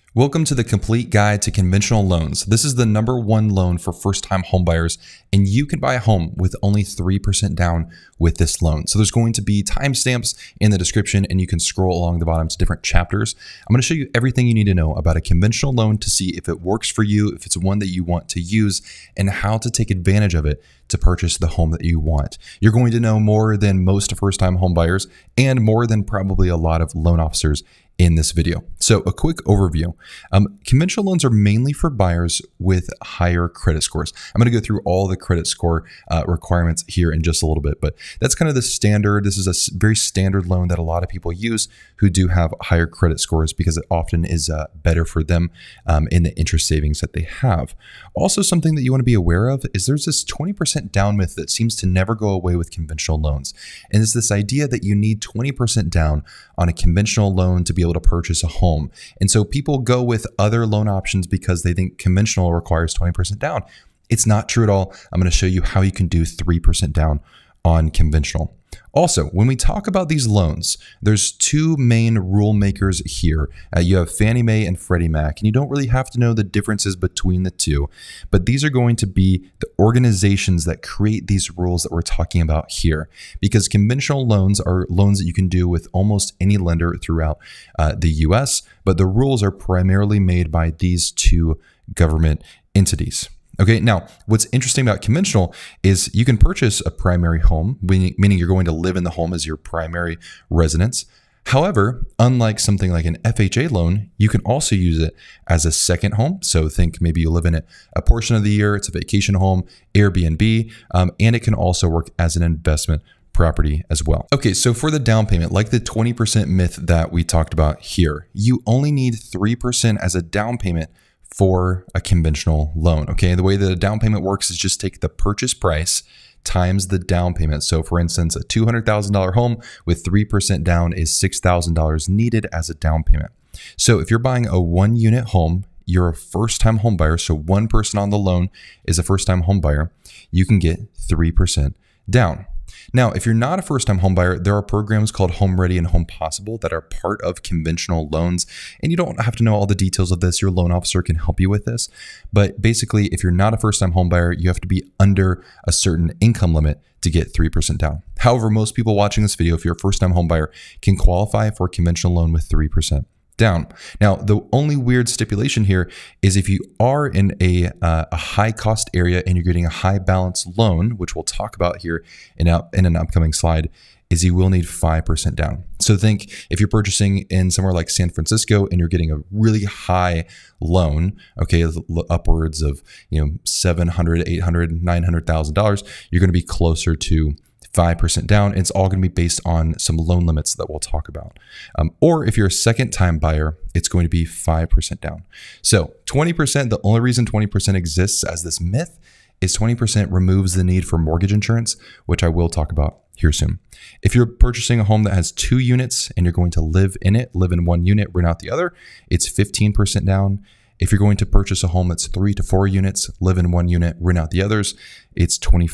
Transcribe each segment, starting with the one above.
Welcome to the complete guide to conventional loans. This is the #1 loan for first-time homebuyers, and you can buy a home with only 3% down with this loan. So there's going to be timestamps in the description, and you can scroll along the bottom to different chapters. I'm going to show you everything you need to know about a conventional loan to see if it works for you, if it's one that you want to use, and how to take advantage of it to purchase the home that you want. You're going to know more than most first-time homebuyers and more than probably a lot of loan officers in this video. So a quick overview. Conventional loans are mainly for buyers with higher credit scores. I'm going to go through all the credit score requirements here in just a little bit, but that's kind of the standard. This is a very standard loan that a lot of people use who do have higher credit scores because it often is better for them in the interest savings that they have. Also, something that you want to be aware of is there's this 20% down myth that seems to never go away with conventional loans. And it's this idea that you need 20% down on a conventional loan to be able to purchase a home. And so people go with other loan options because they think conventional requires 20% down. It's not true at all. I'm going to show you how you can do 3% down on conventional. Also, when we talk about these loans, there's two main rule makers here. You have Fannie Mae and Freddie Mac, and you don't really have to know the differences between the two, but these are going to be the organizations that create these rules that we're talking about here, because conventional loans are loans that you can do with almost any lender throughout the US, but the rules are primarily made by these two government entities. Okay, now what's interesting about conventional is you can purchase a primary home, meaning you're going to live in the home as your primary residence. However, unlike something like an FHA loan, you can also use it as a second home. So think maybe you live in it a portion of the year, it's a vacation home, Airbnb, and it can also work as an investment property as well. Okay, so for the down payment, like the 20% myth that we talked about here, you only need 3% as a down payment for a conventional loan. Okay, the way that a down payment works is just take the purchase price times the down payment. So for instance, a $200,000 home with 3% down is $6,000 needed as a down payment. So if you're buying a 1-unit home, you're a first-time home buyer, so one person on the loan is a first-time home buyer, you can get 3% down. Now, if you're not a first-time home buyer, there are programs called Home Ready and Home Possible that are part of conventional loans. And you don't have to know all the details of this. Your loan officer can help you with this. But basically, if you're not a first-time home buyer, you have to be under a certain income limit to get 3% down. However, most people watching this video, if you're a first-time home buyer, can qualify for a conventional loan with 3% down. Now, the only weird stipulation here is if you are in a high cost area and you're getting a high balance loan, which we'll talk about here in an upcoming slide, is you will need 5% down. So think if you're purchasing in somewhere like San Francisco and you're getting a really high loan, okay, upwards of $700,000, $800,000, $900,000, you're going to be closer to 5% down. It's all going to be based on some loan limits that we'll talk about. Or if you're a second-time buyer, it's going to be 5% down. So 20%, the only reason 20% exists as this myth is 20% removes the need for mortgage insurance, which I will talk about here soon. If you're purchasing a home that has 2 units and you're going to live in it, live in one unit, rent out the other, it's 15% down. If you're going to purchase a home that's 3 to 4 units, live in one unit, rent out the others, it's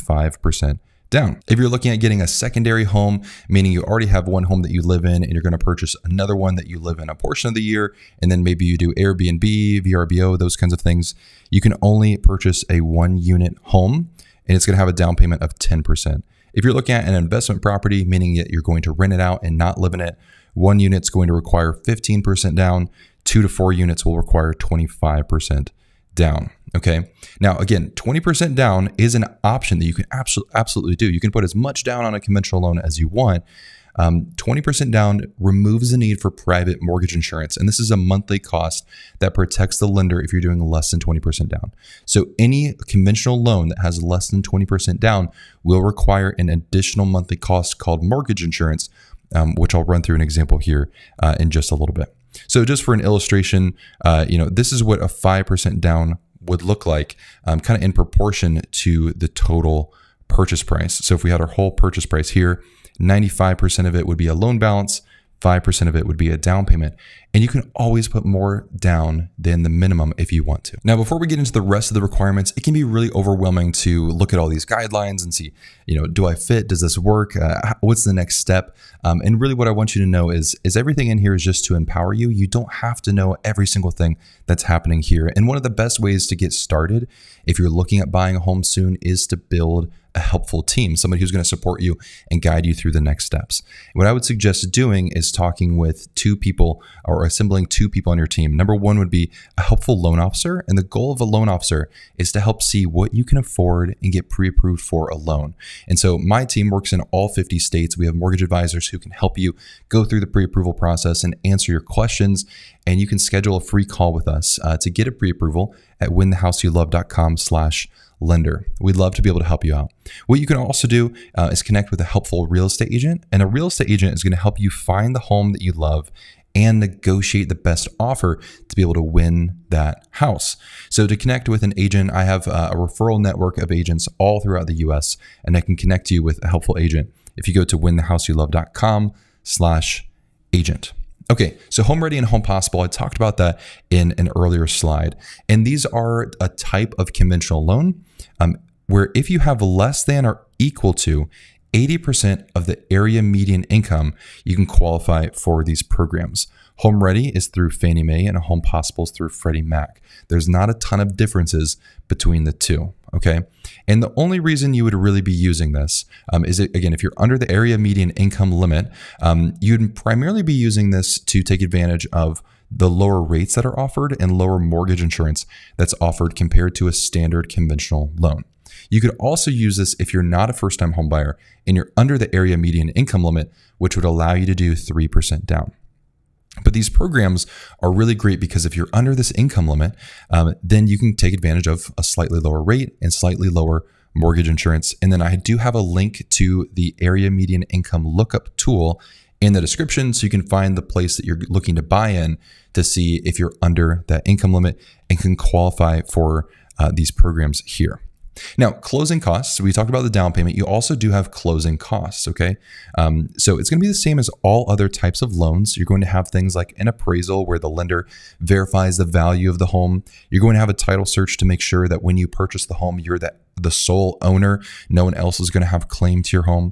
25% down. If you're looking at getting a secondary home, meaning you already have one home that you live in and you're going to purchase another one that you live in a portion of the year, and then maybe you do Airbnb, VRBO, those kinds of things, you can only purchase a 1-unit home and it's going to have a down payment of 10%. If you're looking at an investment property, meaning that you're going to rent it out and not live in it, 1 unit's going to require 15% down, 2 to 4 units will require 25% down. Okay. Now, again, 20% down is an option that you can absolutely do. You can put as much down on a conventional loan as you want. 20% down removes the need for private mortgage insurance. And this is a monthly cost that protects the lender if you're doing less than 20% down. So any conventional loan that has less than 20% down will require an additional monthly cost called mortgage insurance, which I'll run through an example here in just a little bit. So just for an illustration, this is what a 5% down would look like, kind of in proportion to the total purchase price. So if we had our whole purchase price here, 95% of it would be a loan balance, 5% of it would be a down payment. and you can always put more down than the minimum if you want to. Now, before we get into the rest of the requirements, it can be really overwhelming to look at all these guidelines and see, do I fit? Does this work? What's the next step? And really what I want you to know is everything in here is just to empower you. You don't have to know every single thing that's happening here. And one of the best ways to get started, if you're looking at buying a home soon, is to build a helpful team, somebody who's going to support you and guide you through the next steps. What I would suggest doing is talking with 2 people or assembling 2 people on your team. Number 1 would be a helpful loan officer. And the goal of a loan officer is to help see what you can afford and get pre-approved for a loan. And so my team works in all 50 states. We have mortgage advisors who can help you go through the pre-approval process and answer your questions. And you can schedule a free call with us to get a pre-approval at winthehouseyoulove.com/lender. We'd love to be able to help you out. What you can also do is connect with a helpful real estate agent, and a real estate agent is going to help you find the home that you love and negotiate the best offer to be able to win that house. So to connect with an agent, I have a referral network of agents all throughout the US, and I can connect you with a helpful agent if you go to winthehouseyoulove.com/agent. Okay, so Home Ready and Home Possible, I talked about that in an earlier slide. And these are a type of conventional loan where if you have less than or equal to 80% of the area median income, you can qualify for these programs. Home Ready is through Fannie Mae and Home Possible is through Freddie Mac. There's not a ton of differences between the two, okay? And the only reason you would really be using this is, again, if you're under the area median income limit, you'd primarily be using this to take advantage of the lower rates that are offered and lower mortgage insurance that's offered compared to a standard conventional loan. You could also use this if you're not a first-time home buyer and you're under the area median income limit, which would allow you to do 3% down. But these programs are really great because if you're under this income limit, then you can take advantage of a slightly lower rate and slightly lower mortgage insurance. And then I do have a link to the area median income lookup tool in the description, so you can find the place that you're looking to buy in to see if you're under that income limit and can qualify for these programs here. Now, closing costs, we talked about the down payment. You also do have closing costs, okay? So it's going to be the same as all other types of loans. You're going to have things like an appraisal where the lender verifies the value of the home. You're going to have a title search to make sure that when you purchase the home, you're the sole owner. No one else is going to have claim to your home.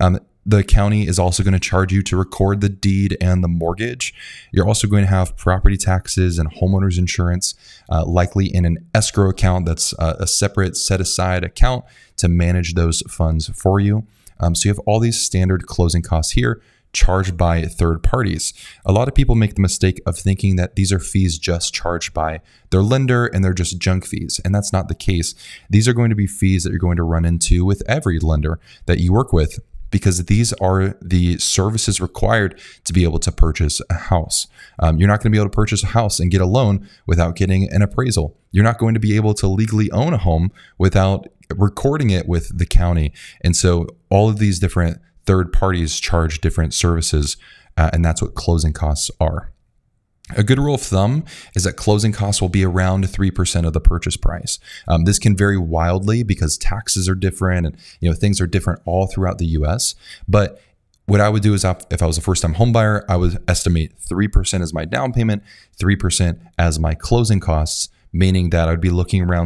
The county is also going to charge you to record the deed and the mortgage. You're also going to have property taxes and homeowners insurance, likely in an escrow account that's a separate set-aside account to manage those funds for you. So you have all these standard closing costs here charged by third parties. A lot of people make the mistake of thinking that these are fees just charged by their lender and they're just junk fees, and that's not the case. These are going to be fees that you're going to run into with every lender that you work with, because these are the services required to be able to purchase a house. You're not going to be able to purchase a house and get a loan without getting an appraisal. You're not going to be able to legally own a home without recording it with the county. And so all of these different third parties charge different services, and that's what closing costs are. A good rule of thumb is that closing costs will be around 3% of the purchase price. This can vary wildly because taxes are different and things are different all throughout the US. But what I would do is if I was a first-time home buyer, I would estimate 3% as my down payment, 3% as my closing costs, meaning that I'd be looking around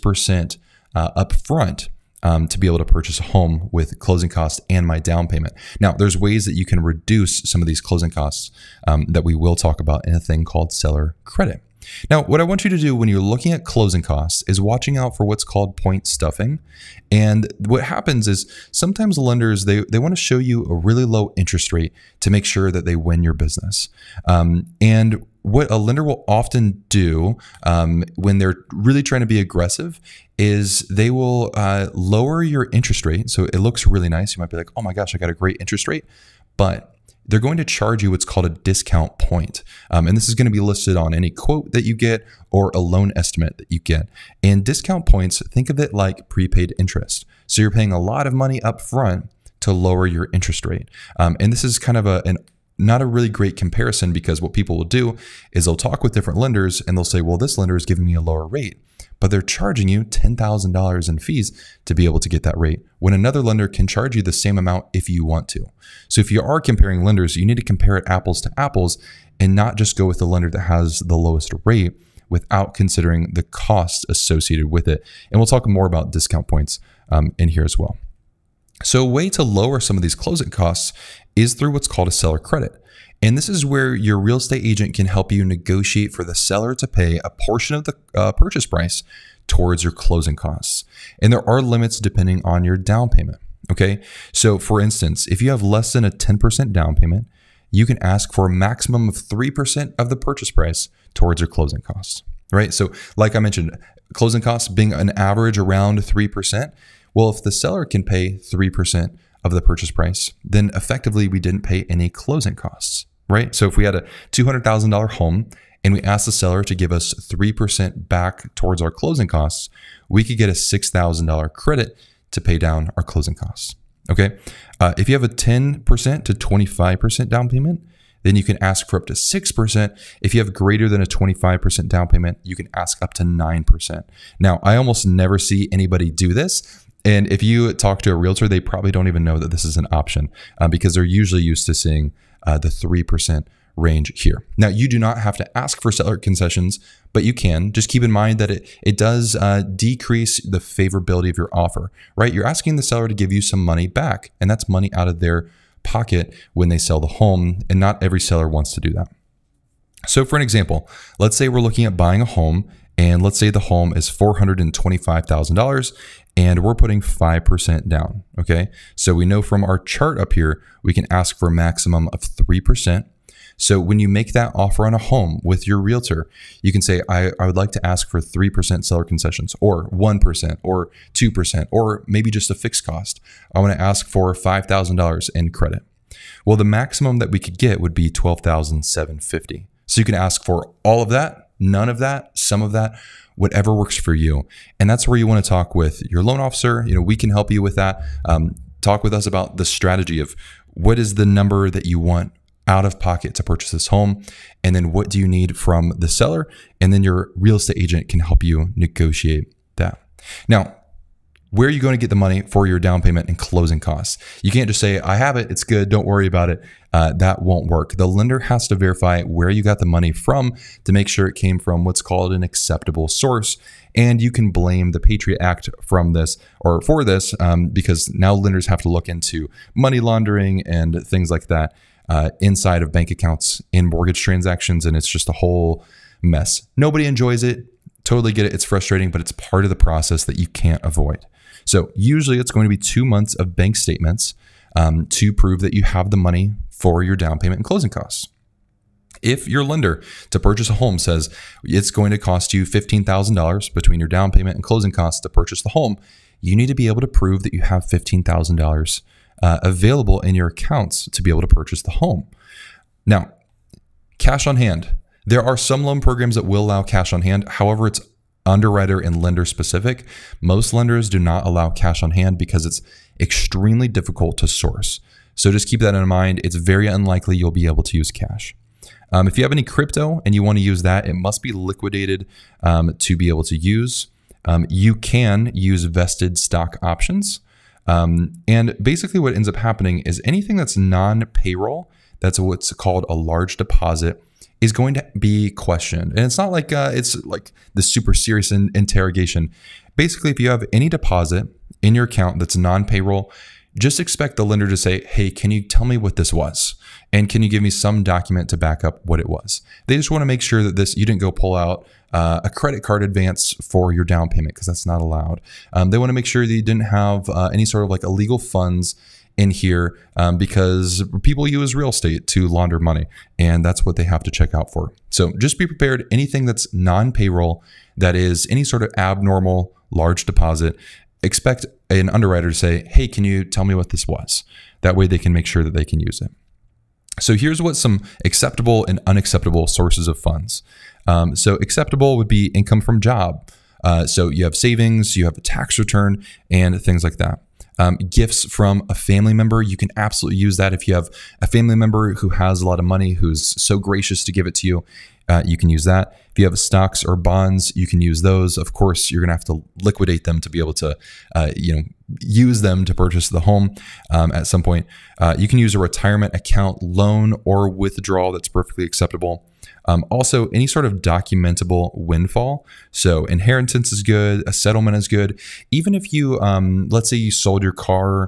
6% up front to be able to purchase a home with closing costs and my down payment. Now, there's ways that you can reduce some of these closing costs that we will talk about in a thing called seller credit. Now, what I want you to do when you're looking at closing costs is watching out for what's called point stuffing. And what happens is sometimes lenders, they want to show you a really low interest rate to make sure that they win your business. And what a lender will often do when they're really trying to be aggressive is they will lower your interest rate. So it looks really nice. You might be like, oh my gosh, I got a great interest rate. But they're going to charge you what's called a discount point. And this is going to be listed on any quote that you get or a loan estimate that you get. And discount points, think of it like prepaid interest. So you're paying a lot of money up front to lower your interest rate. And this is kind of not a really great comparison, because what people will do is they'll talk with different lenders and they'll say, well, this lender is giving me a lower rate, but they're charging you $10,000 in fees to be able to get that rate, when another lender can charge you the same amount if you want to. So if you are comparing lenders, you need to compare it apples to apples and not just go with the lender that has the lowest rate without considering the cost associated with it. And we'll talk more about discount points in here as well. So a way to lower some of these closing costs is through what's called a seller credit. And this is where your real estate agent can help you negotiate for the seller to pay a portion of the purchase price towards your closing costs. And there are limits depending on your down payment. Okay. So for instance, if you have less than a 10% down payment, you can ask for a maximum of 3% of the purchase price towards your closing costs, right? So like I mentioned, closing costs being an average around 3%. Well, if the seller can pay 3% of the purchase price, then effectively we didn't pay any closing costs, right? So if we had a $200,000 home and we asked the seller to give us 3% back towards our closing costs, we could get a $6,000 credit to pay down our closing costs. Okay. If you have a 10% to 25% down payment, then you can ask for up to 6%. If you have greater than a 25% down payment, you can ask up to 9%. Now, I almost never see anybody do this. And if you talk to a realtor, they probably don't even know that this is an option because they're usually used to seeing the 3% range here. Now, you do not have to ask for seller concessions, but you can. Just keep in mind that it does decrease the favorability of your offer, right? You're asking the seller to give you some money back, and that's money out of their pocket when they sell the home, and not every seller wants to do that. So for an example, let's say we're looking at buying a home, and let's say the home is $425,000 and we're putting 5% down, okay? So we know from our chart up here, we can ask for a maximum of 3%. So when you make that offer on a home with your realtor, you can say, I would like to ask for 3% seller concessions, or 1%, or 2%, or maybe just a fixed cost. I want to ask for $5,000 in credit. Well, the maximum that we could get would be $12,750. So you can ask for all of that, none of that, some of that, whatever works for you. And that's where you want to talk with your loan officer. We can help you with that. Talk with us about the strategy of what is the number that you want out of pocket to purchase this home, and then what do you need from the seller, and then your real estate agent can help you negotiate that. Now, where are you going to get the money for your down payment and closing costs? You can't just say, I have it, it's good, don't worry about it. That won't work. The lender has to verify where you got the money from to make sure it came from what's called an acceptable source. And you can blame the Patriot Act from this or for this because now lenders have to look into money laundering and things like that inside of bank accounts in mortgage transactions, and it's just a whole mess. Nobody enjoys it. Totally get it. It's frustrating, but it's part of the process that you can't avoid. So usually it's going to be 2 months of bank statements to prove that you have the money for your down payment and closing costs. If your lender to purchase a home says it's going to cost you $15,000 between your down payment and closing costs to purchase the home, you need to be able to prove that you have $15,000 available in your accounts to be able to purchase the home. Now, cash on hand. There are some loan programs that will allow cash on hand. However, it's underwriter and lender specific. Most lenders do not allow cash on hand because it's extremely difficult to source. So just keep that in mind. It's very unlikely you'll be able to use cash. If you have any crypto and you want to use that, it must be liquidated to be able to use. You can use vested stock options. And basically what ends up happening is anything that's non-payroll, that's what's called a large deposit, is going to be questioned. And it's not like it's like the super serious interrogation. Basically, if you have any deposit in your account that's non-payroll, just expect the lender to say, hey, can you tell me what this was? And can you give me some document to back up what it was? They just want to make sure that you didn't go pull out a credit card advance for your down payment, because that's not allowed. They want to make sure that you didn't have any sort of like illegal funds in here because people use real estate to launder money, and that's what they have to check out for. So just be prepared. Anything that's non-payroll, that is any sort of abnormal large deposit, expect an underwriter to say, hey, can you tell me what this was? That way they can make sure that they can use it. So here's what some acceptable and unacceptable sources of funds. So acceptable would be income from job. So you have savings, you have a tax return, and things like that. Gifts from a family member, you can absolutely use that. If you have a family member who has a lot of money, who's so gracious to give it to you, you can use that. If you have stocks or bonds, you can use those. Of course, you're going to have to liquidate them to be able to, use them to purchase the home at some point. You can use a retirement account loan or withdrawal. That's perfectly acceptable. Also, any sort of documentable windfall. So inheritance is good. A settlement is good. Even if you, let's say you sold your car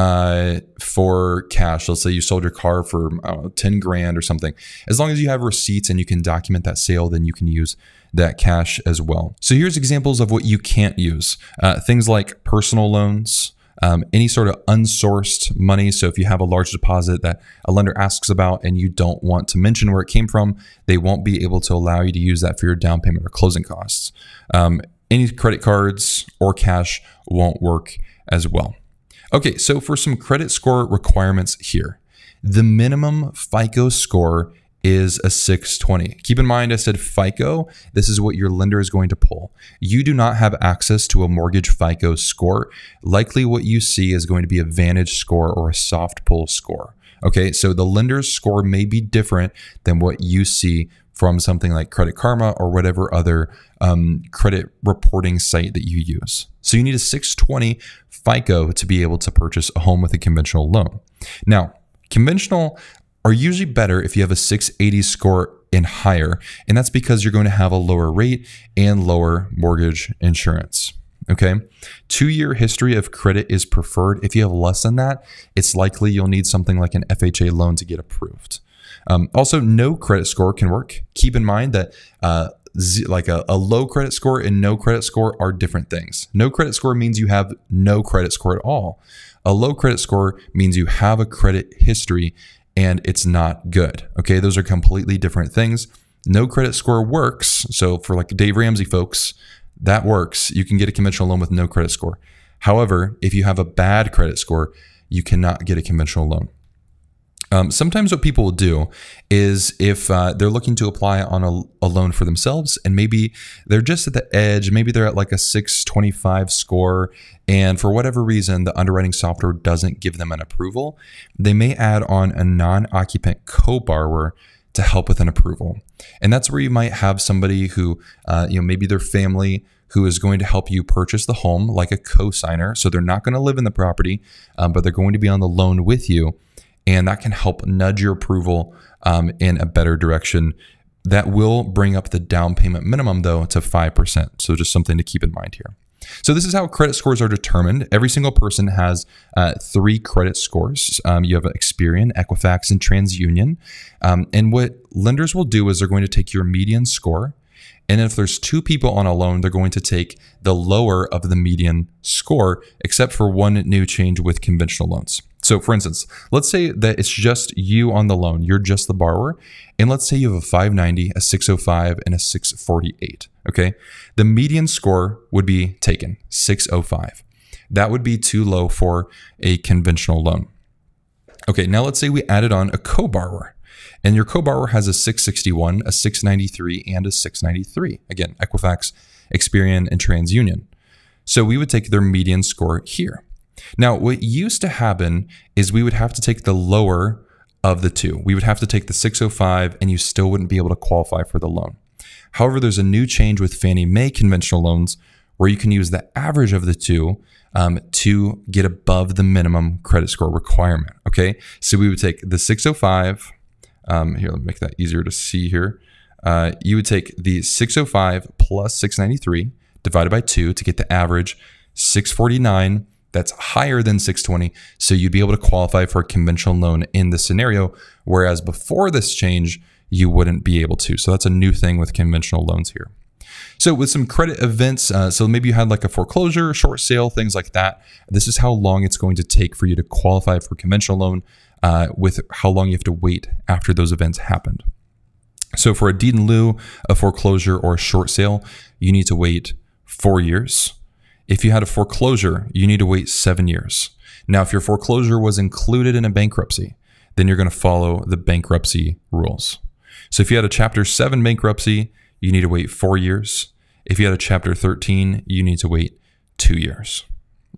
for cash. Let's say you sold your car for 10 grand or something. As long as you have receipts and you can document that sale, then you can use that cash as well. So here's examples of what you can't use. Things like personal loans, any sort of unsourced money. So if you have a large deposit that a lender asks about and you don't want to mention where it came from, they won't be able to allow you to use that for your down payment or closing costs. Any credit cards or cash won't work as well. Okay, so for some credit score requirements here, the minimum FICO score is a 620. Keep in mind, I said FICO. This is what your lender is going to pull. You do not have access to a mortgage FICO score. Likely what you see is going to be a Vantage score or a soft pull score. Okay, so the lender's score may be different than what you see from something like Credit Karma or whatever other credit reporting site that you use. So you need a 620 FICO to be able to purchase a home with a conventional loan. Now, conventional are usually better if you have a 680 score and higher, and that's because you're going to have a lower rate and lower mortgage insurance. Okay, 2-year history of credit is preferred. If you have less than that, it's likely you'll need something like an FHA loan to get approved. Also, no credit score can work. Keep in mind that like a low credit score and no credit score are different things. No credit score means you have no credit score at all. A low credit score means you have a credit history and it's not good. Okay, those are completely different things. No credit score works. So for like Dave Ramsey folks, that works. You can get a conventional loan with no credit score. However, if you have a bad credit score, you cannot get a conventional loan. Sometimes what people will do is if they're looking to apply on a loan for themselves and maybe they're just at the edge, maybe they're at like a 625 score and for whatever reason, the underwriting software doesn't give them an approval, they may add on a non-occupant co-borrower to help with an approval. And that's where you might have somebody who, maybe their family who is going to help you purchase the home like a co-signer. So they're not going to live in the property, but they're going to be on the loan with you. And that can help nudge your approval in a better direction. That will bring up the down payment minimum, though, to 5%. So just something to keep in mind here. So this is how credit scores are determined. Every single person has 3 credit scores. You have Experian, Equifax, and TransUnion. And what lenders will do is they're going to take your median score. And if there's 2 people on a loan, they're going to take the lower of the median score, except for one new change with conventional loans. So for instance, let's say that it's just you on the loan, you're just the borrower, and let's say you have a 590, a 605, and a 648, okay? The median score would be taken, 605. That would be too low for a conventional loan. Okay, now let's say we added on a co-borrower, and your co-borrower has a 661, a 693, and a 693. Again, Equifax, Experian, and TransUnion. So we would take their median score here. Now, what used to happen is we would have to take the lower of the 2. We would have to take the 605 and you still wouldn't be able to qualify for the loan. However, there's a new change with Fannie Mae conventional loans where you can use the average of the 2 to get above the minimum credit score requirement. Okay, so we would take the 605. Here, let me make that easier to see here. You would take the 605 plus 693 divided by 2 to get the average 649. That's higher than 620, so you'd be able to qualify for a conventional loan in this scenario, whereas before this change, you wouldn't be able to. So that's a new thing with conventional loans here. So with some credit events, so maybe you had like a foreclosure, short sale, things like that. This is how long it's going to take for you to qualify for a conventional loan with how long you have to wait after those events happened. So for a deed in lieu, a foreclosure, or a short sale, you need to wait 4 years. If you had a foreclosure, you need to wait 7 years. Now, if your foreclosure was included in a bankruptcy, then you're going to follow the bankruptcy rules. So if you had a Chapter 7 bankruptcy, you need to wait 4 years. If you had a Chapter 13, you need to wait 2 years. Okay?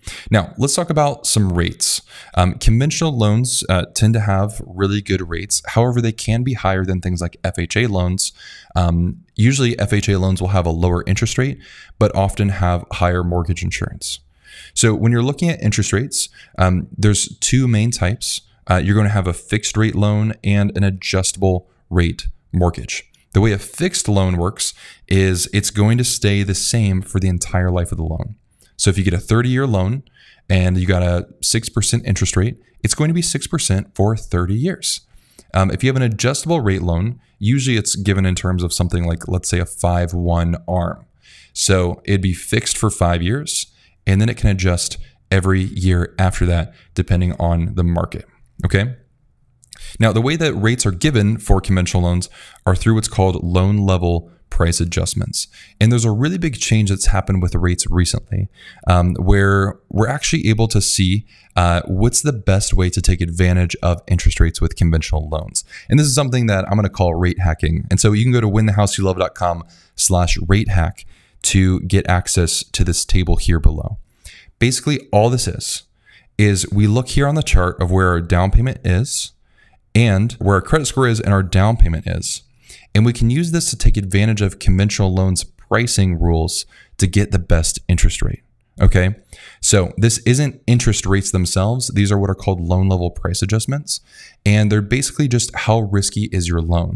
Now, let's talk about some rates. Conventional loans tend to have really good rates. However, they can be higher than things like FHA loans. Usually, FHA loans will have a lower interest rate, but often have higher mortgage insurance. So when you're looking at interest rates, there's two main types. You're going to have a fixed rate loan and an adjustable rate mortgage. The way a fixed loan works is it's going to stay the same for the entire life of the loan. So if you get a 30-year loan and you got a 6% interest rate, it's going to be 6% for 30 years. If you have an adjustable rate loan, usually it's given in terms of something like, let's say, a 5-1 ARM. So it'd be fixed for 5 years, and then it can adjust every year after that, depending on the market. Okay. Now, the way that rates are given for conventional loans are through what's called loan level price adjustments. And there's a really big change that's happened with the rates recently, where we're actually able to see what's the best way to take advantage of interest rates with conventional loans. And this is something that I'm going to call rate hacking. And so you can go to winthehouseyoulove.com/rate hack to get access to this table here below. Basically, all this is we look here on the chart of where our down payment is and where our credit score is and our down payment is. And we can use this to take advantage of conventional loans pricing rules to get the best interest rate. Okay. So this isn't interest rates themselves. These are what are called loan level price adjustments. And they're basically just how risky is your loan.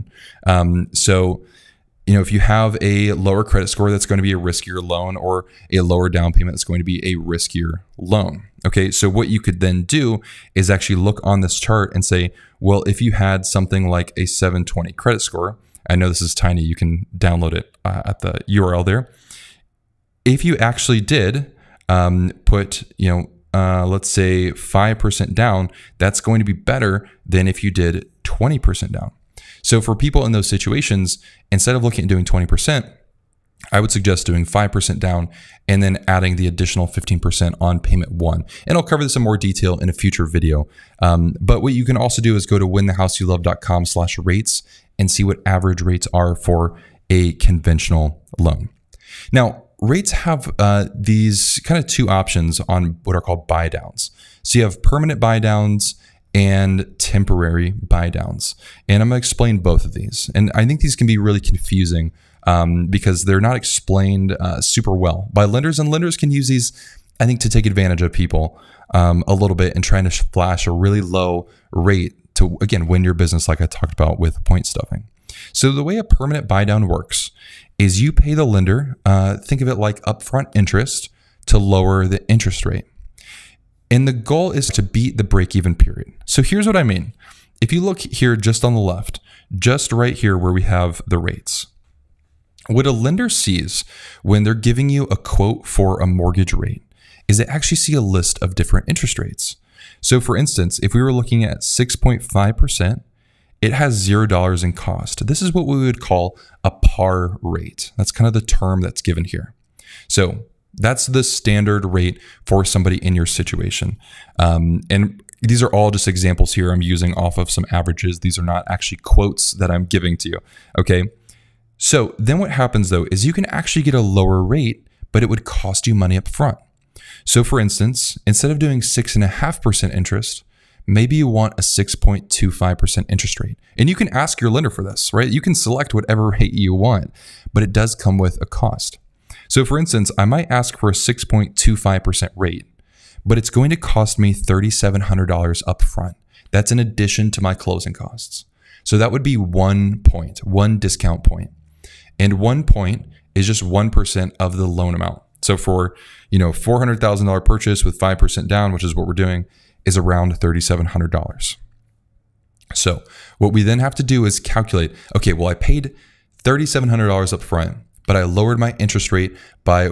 If you have a lower credit score, that's going to be a riskier loan, or a lower down payment, that's going to be a riskier loan. Okay. So what you could then do is actually look on this chart and say, well, if you had something like a 720 credit score, I know this is tiny. You can download it at the URL there. If you actually did put, let's say 5% down, that's going to be better than if you did 20% down. So for people in those situations, instead of looking at doing 20%, I would suggest doing 5% down and then adding the additional 15% on payment 1. And I'll cover this in more detail in a future video. But what you can also do is go to winthehouseyoulove.com/rates and see what average rates are for a conventional loan. Now, rates have these kind of two options on what are called buy downs. So you have permanent buy downs and temporary buy downs. And I'm going to explain both of these. And I think these can be really confusing because they're not explained super well by lenders, and lenders can use these, I think, to take advantage of people a little bit and trying to flash a really low rate to, again, win your business, like I talked about with point stuffing. So the way a permanent buy down works is you pay the lender, think of it like upfront interest to lower the interest rate. And the goal is to beat the break-even period. So here's what I mean. If you look here just on the left, just right here where we have the rates, what a lender sees when they're giving you a quote for a mortgage rate is they actually see a list of different interest rates. So for instance, if we were looking at 6.5%, it has $0 in cost. This is what we would call a par rate. That's kind of the term that's given here. So that's the standard rate for somebody in your situation. And these are all just examples here I'm using off of some averages. These are not actually quotes that I'm giving to you. Okay. So then what happens though is you can actually get a lower rate, but it would cost you money up front. So for instance, instead of doing 6.5% interest, maybe you want a 6.25% interest rate. And you can ask your lender for this, right? You can select whatever rate you want, but it does come with a cost. So for instance, I might ask for a 6.25% rate, but it's going to cost me $3,700 up front. That's in addition to my closing costs. So that would be 1 point, one discount point. And 1 point is just 1% of the loan amount. So for, $400,000 purchase with 5% down, which is what we're doing, is around $3,700. So what we then have to do is calculate, okay, well, I paid $3,700 up front, but I lowered my interest rate by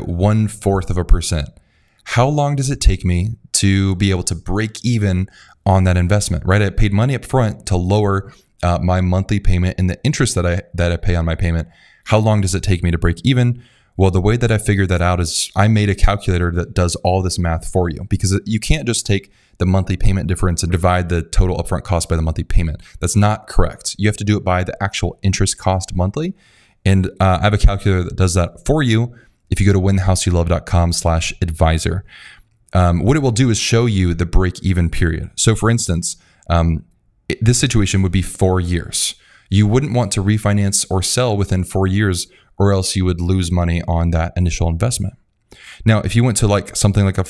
1/4%. How long does it take me to be able to break even on that investment, right? I paid money up front to lower my monthly payment and the interest that I pay on my payment. How long does it take me to break even? Well, the way that I figured that out is I made a calculator that does all this math for you, because you can't just take the monthly payment difference and divide the total upfront cost by the monthly payment. That's not correct. You have to do it by the actual interest cost monthly. And I have a calculator that does that for you if you go to winthehouseyoulove.com/advisor. what it will do is show you the break-even period. So for instance, this situation would be 4 years. You wouldn't want to refinance or sell within 4 years, or else you would lose money on that initial investment. Now, if you went to like something like a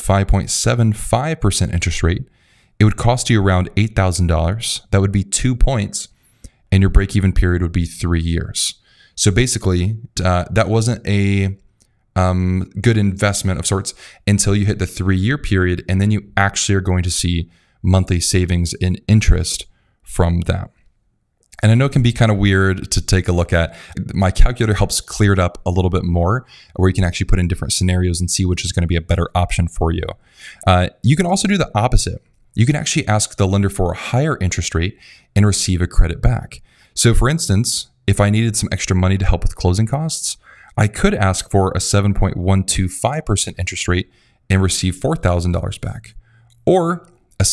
5.75% interest rate, it would cost you around $8,000. That would be 2 points, and your break-even period would be 3 years. So basically, that wasn't a good investment of sorts until you hit the 3-year period, and then you actually are going to see monthly savings in interest from that. And I know it can be kind of weird to take a look at. My calculator helps clear it up a little bit more, where you can actually put in different scenarios and see which is going to be a better option for you. You can also do the opposite. You can actually ask the lender for a higher interest rate and receive a credit back. So for instance, if I needed some extra money to help with closing costs, I could ask for a 7.125% interest rate and receive $4,000 back, or a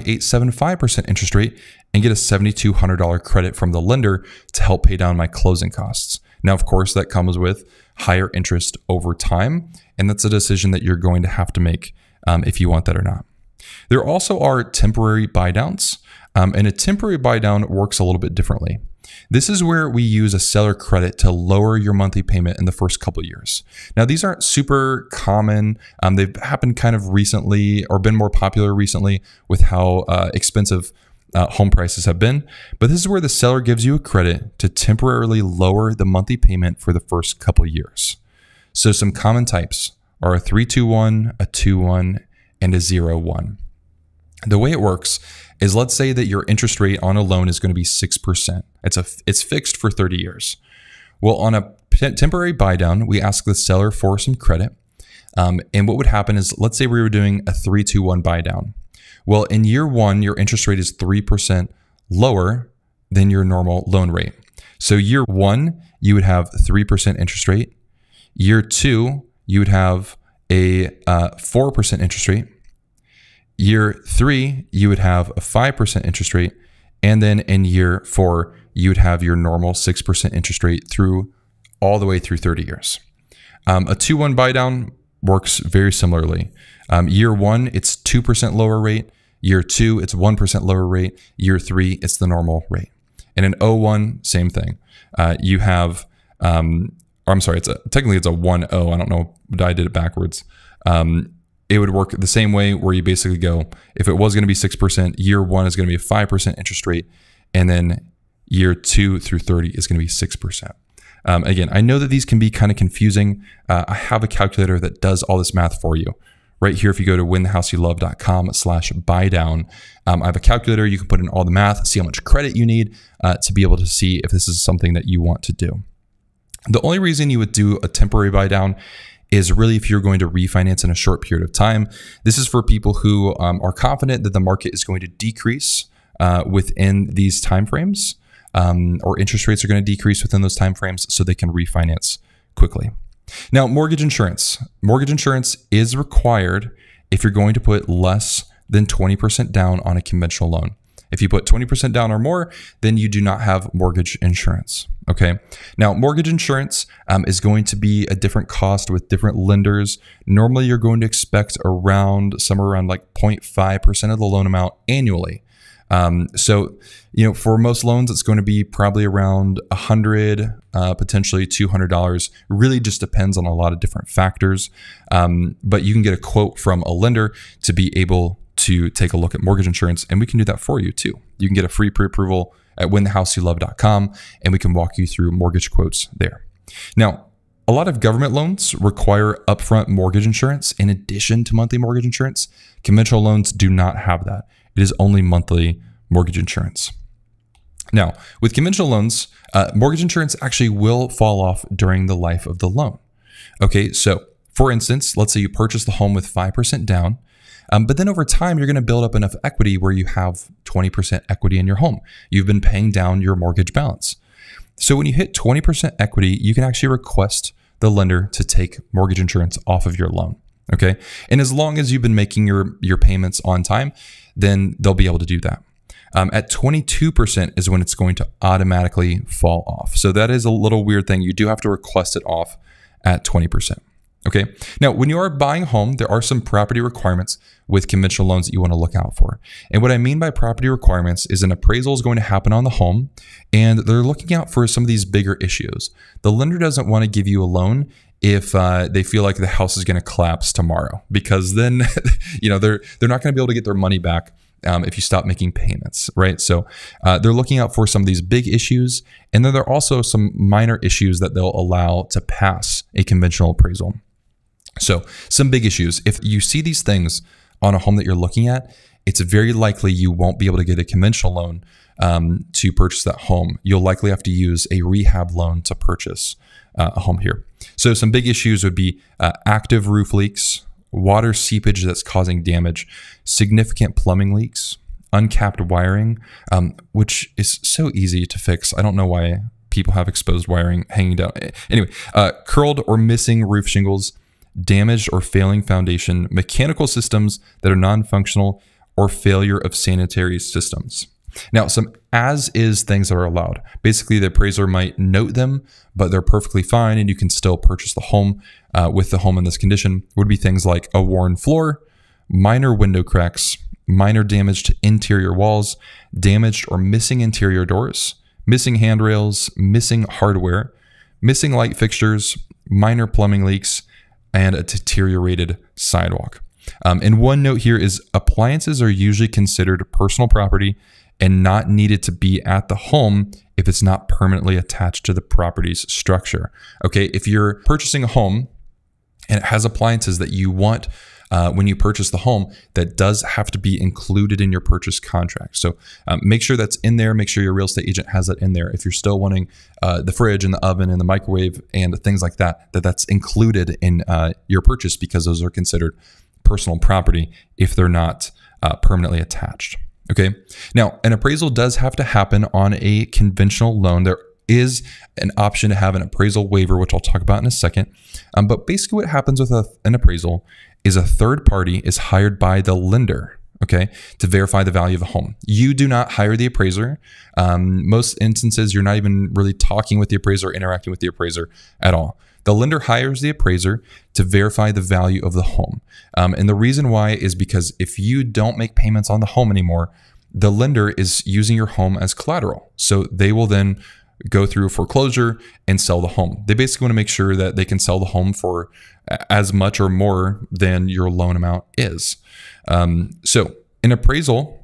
7.875% interest rate and get a $7,200 credit from the lender to help pay down my closing costs. Now, of course, that comes with higher interest over time, and that's a decision that you're going to have to make if you want that or not. There also are temporary buy downs, and a temporary buy down works a little bit differently. This is where we use a seller credit to lower your monthly payment in the first couple of years. Now, these aren't super common. They've happened kind of recently, or been more popular recently with how expensive home prices have been. But this is where the seller gives you a credit to temporarily lower the monthly payment for the first couple of years. So some common types are a 3-2-1, a 2-1, and a 0-1. The way it works is, let's say that your interest rate on a loan is going to be 6%. It's fixed for 30 years. Well, on a temporary buy down, we ask the seller for some credit. And what would happen is, let's say we were doing a 3-2-1 buy down. Well, in year 1, your interest rate is 3% lower than your normal loan rate. So year 1, you would have 3% interest rate. Year 2, you would have a 4% interest rate. Year 3, you would have a 5% interest rate. And then in year 4, you would have your normal 6% interest rate all the way through 30 years. A 2-1 buy down works very similarly. Year 1, it's 2% lower rate. Year 2, it's 1% lower rate. Year 3, it's the normal rate. And in 0-1, same thing. You have, technically it's a 1-0. I don't know, but I did it backwards. It would work the same way, where you basically go, if it was going to be 6%, year 1 is going to be a 5% interest rate, and then year 2 through 30 is going to be 6%. Again, I know that these can be kind of confusing. I have a calculator that does all this math for you. Right here, if you go to winthehouseyoulove.com/buydown, I have a calculator. You can put in all the math, see how much credit you need to be able to see if this is something that you want to do. The only reason you would do a temporary buy down is really if you're going to refinance in a short period of time. This is for people who are confident that the market is going to decrease within these timeframes, or interest rates are going to decrease within those timeframes, so they can refinance quickly. Now, mortgage insurance. Mortgage insurance is required if you're going to put less than 20% down on a conventional loan. If you put 20% down or more, then you do not have mortgage insurance. Okay. Now, mortgage insurance is going to be a different cost with different lenders. Normally, you're going to expect somewhere around like 0.5% of the loan amount annually. So, for most loans, it's going to be probably around $100, potentially $200. Really just depends on a lot of different factors. But you can get a quote from a lender to be able to take a look at mortgage insurance, and we can do that for you too. You can get a free pre-approval at winthehouseyoulove.com, and we can walk you through mortgage quotes there. Now, a lot of government loans require upfront mortgage insurance in addition to monthly mortgage insurance. Conventional loans do not have that. It is only monthly mortgage insurance. Now, with conventional loans, mortgage insurance actually will fall off during the life of the loan. Okay, so for instance, let's say you purchase the home with 5% down, but then over time, you're going to build up enough equity where you have 20% equity in your home. You've been paying down your mortgage balance. So when you hit 20% equity, you can actually request the lender to take mortgage insurance off of your loan. Okay, and as long as you've been making your payments on time, then they'll be able to do that. At 22% is when it's going to automatically fall off. So that is a little weird thing. You do have to request it off at 20%. Okay. Now, when you are buying a home, there are some property requirements with conventional loans that you want to look out for. And what I mean by property requirements is an appraisal is going to happen on the home, and they're looking out for some of these bigger issues. The lender doesn't want to give you a loan if they feel like the house is going to collapse tomorrow, because then they're not going to be able to get their money back if you stop making payments, right? So they're looking out for some of these big issues, and then there are also some minor issues that they'll allow to pass a conventional appraisal. So some big issues. If you see these things on a home that you're looking at, it's very likely you won't be able to get a conventional loan to purchase that home. You'll likely have to use a rehab loan to purchase a home here. So some big issues would be active roof leaks, water seepage that's causing damage, significant plumbing leaks, uncapped wiring, which is so easy to fix. I don't know why people have exposed wiring hanging down. Anyway, curled or missing roof shingles, damaged or failing foundation, mechanical systems that are non-functional, or failure of sanitary systems. Now, some as-is things that are allowed. Basically, the appraiser might note them, but they're perfectly fine, and you can still purchase the home with the home in this condition. Would be things like a worn floor, minor window cracks, minor damage to interior walls, damaged or missing interior doors, missing handrails, missing hardware, missing light fixtures, minor plumbing leaks, and a deteriorated sidewalk. And one note here is appliances are usually considered personal property and not needed to be at the home if it's not permanently attached to the property's structure. Okay, if you're purchasing a home and it has appliances that you want when you purchase the home, that does have to be included in your purchase contract. So make sure that's in there. Make sure your real estate agent has that in there. If you're still wanting the fridge and the oven and the microwave and things like that, that's included in your purchase, because those are considered personal property if they're not permanently attached. Okay. Now, an appraisal does have to happen on a conventional loan. There is an option to have an appraisal waiver, which I'll talk about in a second. But basically what happens with an appraisal is a third party is hired by the lender, okay, to verify the value of a home. You do not hire the appraiser. Most instances, you're not even really talking with the appraiser, interacting with the appraiser at all. The lender hires the appraiser to verify the value of the home. And the reason why is because if you don't make payments on the home anymore, the lender is using your home as collateral. So they will then go through foreclosure and sell the home. They basically want to make sure that they can sell the home for as much or more than your loan amount is. So an appraisal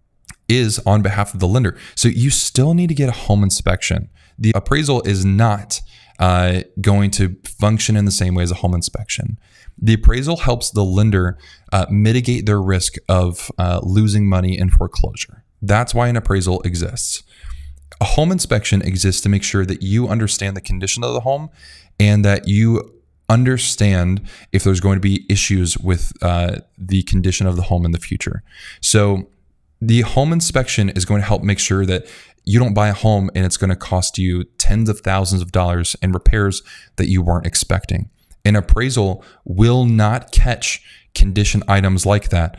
is on behalf of the lender. So you still need to get a home inspection. The appraisal is not going to function in the same way as a home inspection. The appraisal helps the lender mitigate their risk of losing money in foreclosure. That's why an appraisal exists. A home inspection exists to make sure that you understand the condition of the home and that you understand if there's going to be issues with the condition of the home in the future. So the home inspection is going to help make sure that you don't buy a home and it's going to cost you tens of thousands of dollars in repairs that you weren't expecting. An appraisal will not catch condition items like that.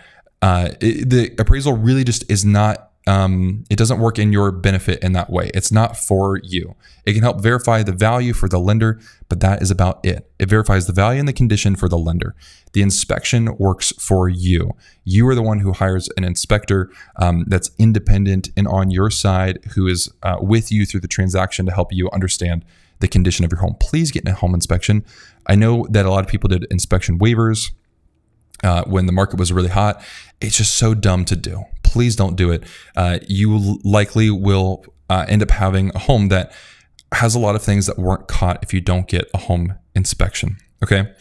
The appraisal really just is not, it doesn't work in your benefit in that way. It's not for you. It can help verify the value for the lender, but that is about it. It verifies the value and the condition for the lender. The inspection works for you. You are the one who hires an inspector that's independent and on your side, who is with you through the transaction to help you understand the condition of your home. Please get a home inspection. I know that a lot of people did inspection waivers when the market was really hot. It's just so dumb to do. Please don't do it. You likely will end up having a home that has a lot of things that weren't caught if you don't get a home inspection. Okay.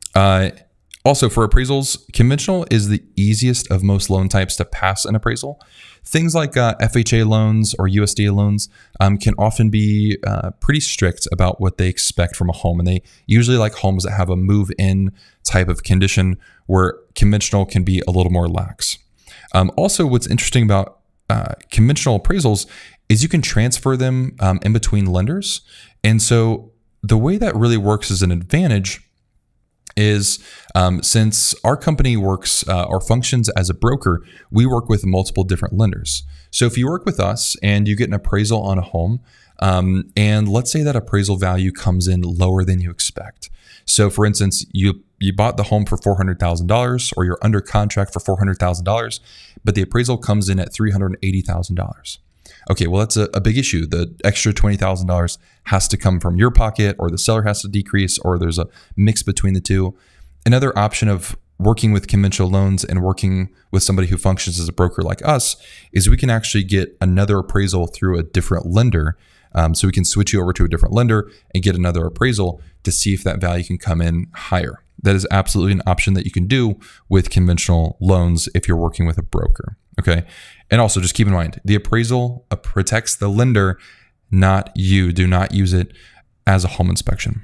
Also, for appraisals, conventional is the easiest of most loan types to pass an appraisal. Things like FHA loans or USDA loans can often be pretty strict about what they expect from a home. And they usually like homes that have a move-in type of condition, where conventional can be a little more lax. Also, what's interesting about conventional appraisals is you can transfer them in between lenders. And so the way that really works as an advantage is since our company works or functions as a broker, we work with multiple different lenders. So if you work with us and you get an appraisal on a home, And let's say that appraisal value comes in lower than you expect. So for instance, you bought the home for $400,000 or you're under contract for $400,000, but the appraisal comes in at $380,000. Okay, well, that's a big issue. The extra $20,000 has to come from your pocket, or the seller has to decrease, or there's a mix between the two. Another option of working with conventional loans and working with somebody who functions as a broker like us is we can actually get another appraisal through a different lender. So we can switch you over to a different lender and get another appraisal to see if that value can come in higher. That is absolutely an option that you can do with conventional loans if you're working with a broker. Okay. And also just keep in mind, the appraisal protects the lender, not you. Do not use it as a home inspection.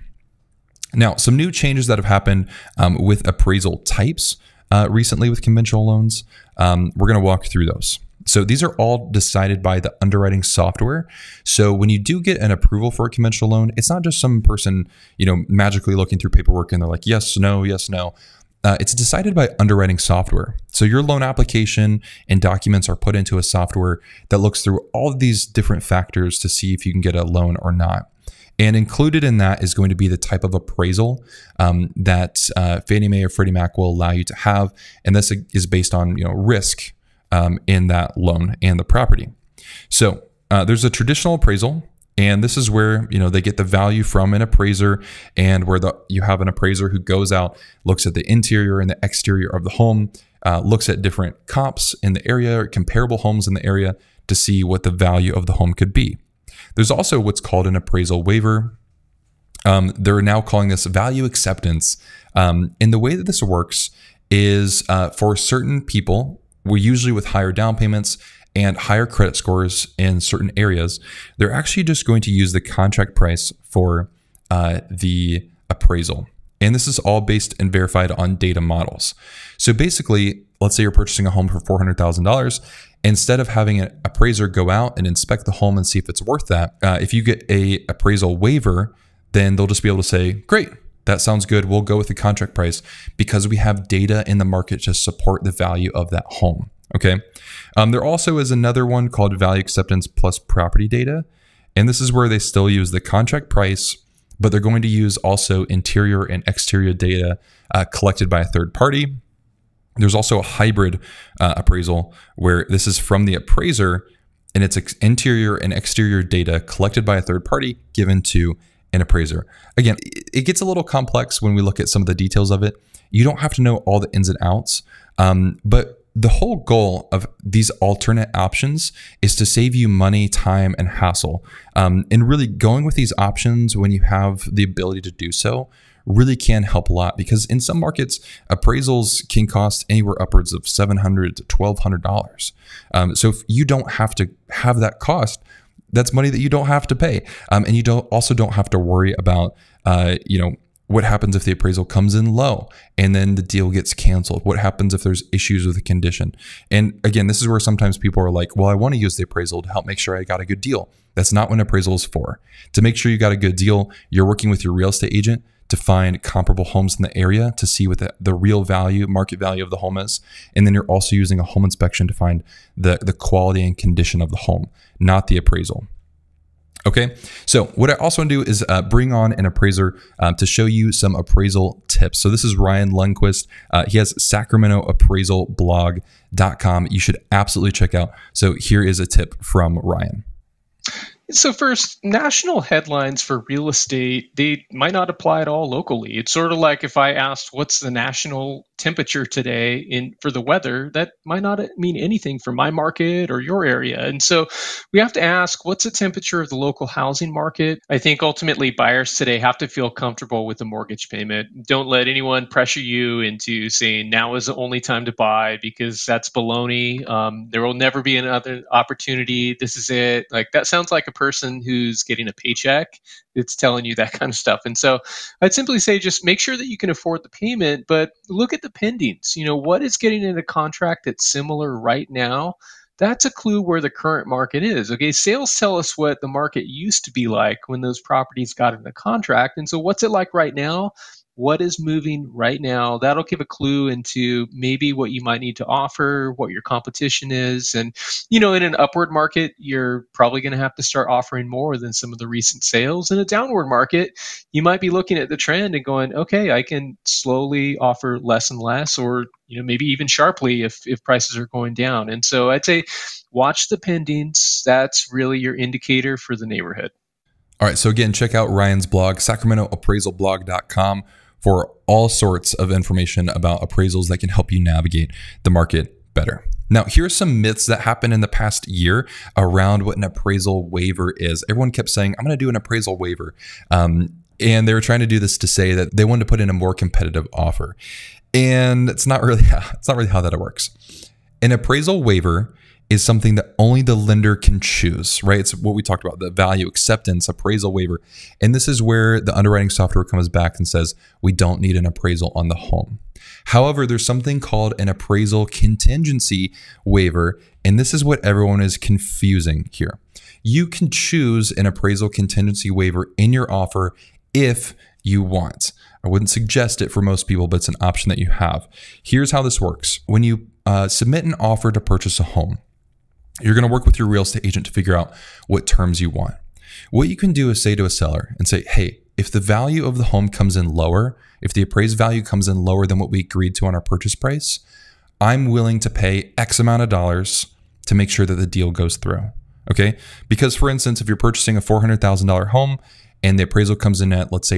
Now, some new changes that have happened with appraisal types recently with conventional loans. We're going to walk through those. So these are all decided by the underwriting software. So when you do get an approval for a conventional loan, it's not just some person, magically looking through paperwork and they're like, yes, no, yes, no. It's decided by underwriting software. So your loan application and documents are put into a software that looks through all of these different factors to see if you can get a loan or not. And included in that is going to be the type of appraisal that Fannie Mae or Freddie Mac will allow you to have. And this is based on risk in that loan and the property. So there's a traditional appraisal, and this is where they get the value from an appraiser, and where you have an appraiser who goes out, looks at the interior and the exterior of the home, looks at different comps in the area or comparable homes in the area to see what the value of the home could be. There's also what's called an appraisal waiver. They're now calling this value acceptance. And the way that this works is for certain people, we're usually with higher down payments and higher credit scores in certain areas, they're actually just going to use the contract price for the appraisal. And this is all based and verified on data models. So basically, let's say you're purchasing a home for $400,000. Instead of having an appraiser go out and inspect the home and see if it's worth that, if you get a appraisal waiver, then they'll just be able to say, great, that sounds good. We'll go with the contract price because we have data in the market to support the value of that home. Okay. There also is another one called value acceptance plus property data. And this is where they still use the contract price, but they're going to use also interior and exterior data collected by a third party. There's also a hybrid appraisal where this is from the appraiser and it's interior and exterior data collected by a third party given to an appraiser. Again, it gets a little complex when we look at some of the details of it. You don't have to know all the ins and outs, but the whole goal of these alternate options is to save you money, time, and hassle. And really going with these options when you have the ability to do so really can help a lot, because in some markets, appraisals can cost anywhere upwards of $700 to $1,200. So if you don't have to have that cost, that's money that you don't have to pay. And you also don't have to worry about, what happens if the appraisal comes in low and then the deal gets canceled? What happens if there's issues with the condition? And again, this is where sometimes people are like, well, I want to use the appraisal to help make sure I got a good deal. That's not what an appraisal is for. To make sure you got a good deal, you're working with your real estate agent to find comparable homes in the area to see what the real value, market value of the home is. And then you're also using a home inspection to find the quality and condition of the home, not the appraisal. Okay, so what I also want to do is bring on an appraiser to show you some appraisal tips. So this is Ryan Lundquist. He has SacramentoAppraisalBlog.com. You should absolutely check out. So here is a tip from Ryan. So first, national headlines for real estate, they might not apply at all locally. It's sort of like if I asked what's the national temperature today for the weather, that might not mean anything for my market or your area. And so we have to ask, what's the temperature of the local housing market? I think ultimately buyers today have to feel comfortable with the mortgage payment. Don't let anyone pressure you into saying now is the only time to buy, because that's baloney. There will never be another opportunity. This is it. Like, that sounds like a person who's getting a paycheck. It's telling you that kind of stuff. And so I'd simply say just make sure that you can afford the payment, but look at the pendings. What is getting in a contract that's similar right now? That's a clue where the current market is. Okay, sales tell us what the market used to be like when those properties got into contract. And so what's it like right now? what is moving right now. That'll give a clue into maybe what you might need to offer, what your competition is. And, in an upward market, you're probably going to have to start offering more than some of the recent sales. In a downward market, you might be looking at the trend and going, okay, I can slowly offer less and less, or, maybe even sharply if prices are going down. And so I'd say watch the pendings. That's really your indicator for the neighborhood. All right. So again, check out Ryan's blog, sacramentoappraisalblog.com, for all sorts of information about appraisals that can help you navigate the market better. Now, here are some myths that happened in the past year around what an appraisal waiver is. Everyone kept saying, I'm going to do an appraisal waiver. And they were trying to do this to say that they wanted to put in a more competitive offer. And it's not really how that works. An appraisal waiver is something that only the lender can choose, right? It's what we talked about, the value acceptance appraisal waiver. And this is where the underwriting software comes back and says, we don't need an appraisal on the home. However, there's something called an appraisal contingency waiver, and this is what everyone is confusing here. You can choose an appraisal contingency waiver in your offer if you want. I wouldn't suggest it for most people, but it's an option that you have. Here's how this works. When you submit an offer to purchase a home, you're going to work with your real estate agent to figure out what terms you want. What you can do is say to a seller and say, hey, if the value of the home comes in lower, if the appraised value comes in lower than what we agreed to on our purchase price, I'm willing to pay X amount of dollars to make sure that the deal goes through. Okay? Because for instance, if you're purchasing a $400,000 home and the appraisal comes in at, let's say,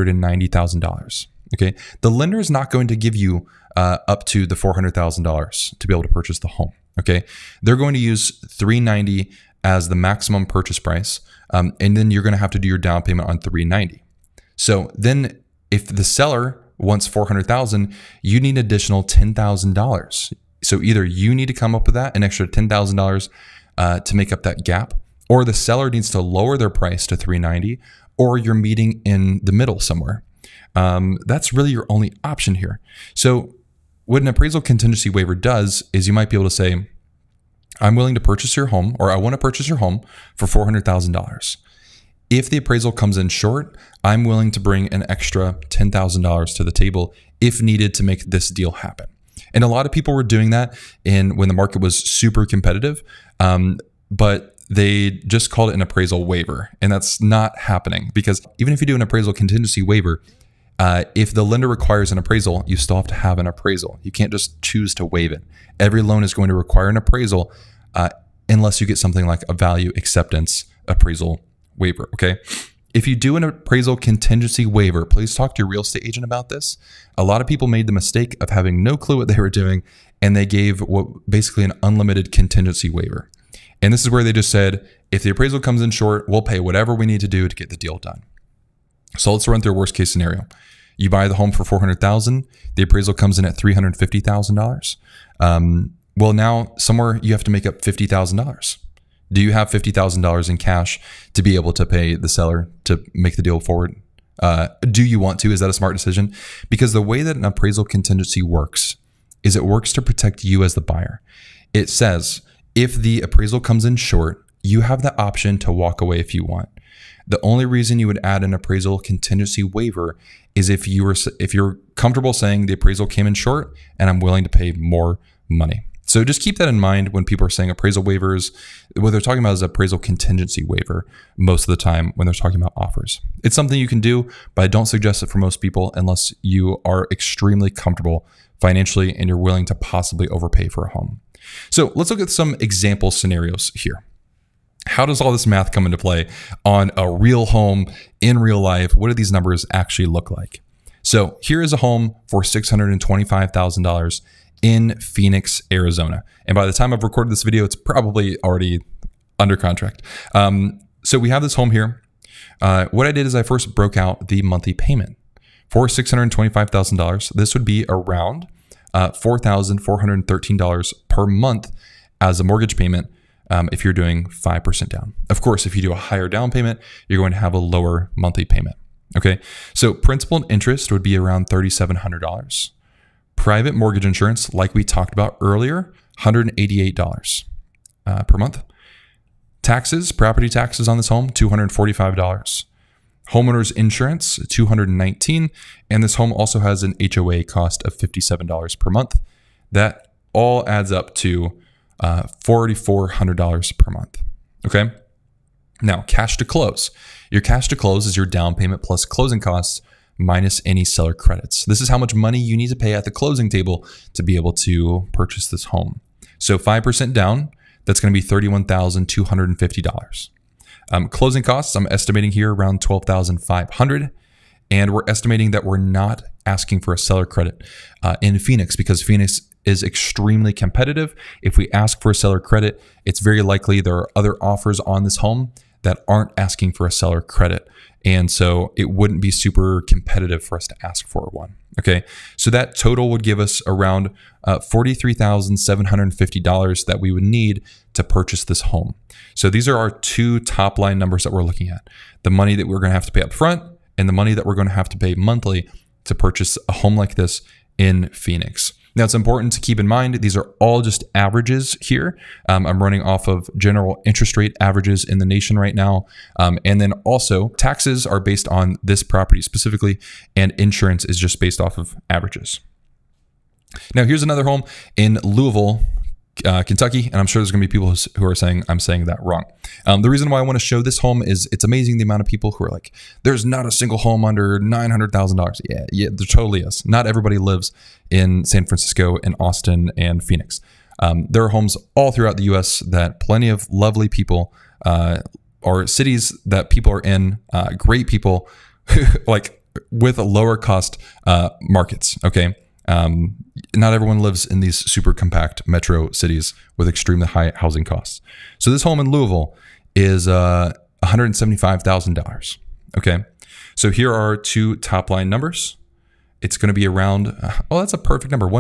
$390,000, okay, the lender is not going to give you up to the $400,000 to be able to purchase the home. Okay, they're going to use $390 as the maximum purchase price, and then you're going to have to do your down payment on $390. So then, if the seller wants $400,000, you need additional $10,000. So either you need to come up with that, an extra $10,000 to make up that gap, or the seller needs to lower their price to $390, or you're meeting in the middle somewhere. That's really your only option here. So what an appraisal contingency waiver does is you might be able to say, I'm willing to purchase your home, or I want to purchase your home for $400,000. If the appraisal comes in short, I'm willing to bring an extra $10,000 to the table if needed to make this deal happen. And a lot of people were doing that when the market was super competitive, but they just called it an appraisal waiver. And that's not happening, because even if you do an appraisal contingency waiver, if the lender requires an appraisal, you still have to have an appraisal. You can't just choose to waive it. Every loan is going to require an appraisal unless you get something like a value acceptance appraisal waiver, okay? If you do an appraisal contingency waiver, please talk to your real estate agent about this. A lot of people made the mistake of having no clue what they were doing, and they gave basically an unlimited contingency waiver. And this is where they just said, if the appraisal comes in short, we'll pay whatever we need to do to get the deal done. So let's run through a worst case scenario. You buy the home for $400,000. The appraisal comes in at $350,000. Well, now somewhere you have to make up $50,000. Do you have $50,000 in cash to be able to pay the seller to make the deal forward? Do you want to? Is that a smart decision? Because the way that an appraisal contingency works is it works to protect you as the buyer. It says if the appraisal comes in short, you have the option to walk away if you want. The only reason you would add an appraisal contingency waiver is if you're comfortable saying the appraisal came in short and I'm willing to pay more money. So just keep that in mind when people are saying appraisal waivers. What they're talking about is appraisal contingency waiver most of the time when they're talking about offers. It's something you can do, but I don't suggest it for most people unless you are extremely comfortable financially and you're willing to possibly overpay for a home. So let's look at some example scenarios here. How does all this math come into play on a real home in real life? What do these numbers actually look like? So here is a home for $625,000 in Phoenix, Arizona. And by the time I've recorded this video, it's probably already under contract. So we have this home here. What I did is I first broke out the monthly payment. For $625,000, this would be around $4,413 per month as a mortgage payment if you're doing 5% down. Of course, if you do a higher down payment, you're going to have a lower monthly payment. Okay, so principal and interest would be around $3,700. Private mortgage insurance, like we talked about earlier, $188 per month. Taxes, property taxes on this home, $245. Homeowners insurance, $219. And this home also has an HOA cost of $57 per month. That all adds up to $4,400 per month. Okay. Now, cash to close. Your cash to close is your down payment plus closing costs minus any seller credits. This is how much money you need to pay at the closing table to be able to purchase this home. So 5% down, that's going to be $31,250. Closing costs, I'm estimating here around $12,500. And we're estimating that we're not asking for a seller credit in Phoenix because Phoenix is extremely competitive. If we ask for a seller credit, it's very likely there are other offers on this home that aren't asking for a seller credit. And so it wouldn't be super competitive for us to ask for one. Okay. So that total would give us around $43,750 that we would need to purchase this home. So these are our two top line numbers that we're looking at. The money that we're going to have to pay up front and the money that we're going to have to pay monthly to purchase a home like this in Phoenix. Now, it's important to keep in mind, these are all just averages here. I'm running off of general interest rate averages in the nation right now. And then also taxes are based on this property specifically, and insurance is just based off of averages. Now, here's another home in Louisville, Kentucky, and I'm sure there's going to be people who are saying I'm saying that wrong. The reason why I want to show this home is it's amazing the amount of people who are like, there's not a single home under $900,000. Yeah, there totally is. Not everybody lives in San Francisco and Austin and Phoenix. There are homes all throughout the U.S. that plenty of lovely people or cities that people are in, great people like with a lower cost markets. Okay. Not everyone lives in these super compact metro cities with extremely high housing costs. So this home in Louisville is $175,000. Okay. So here are two top line numbers. It's going to be around, oh, that's a perfect number.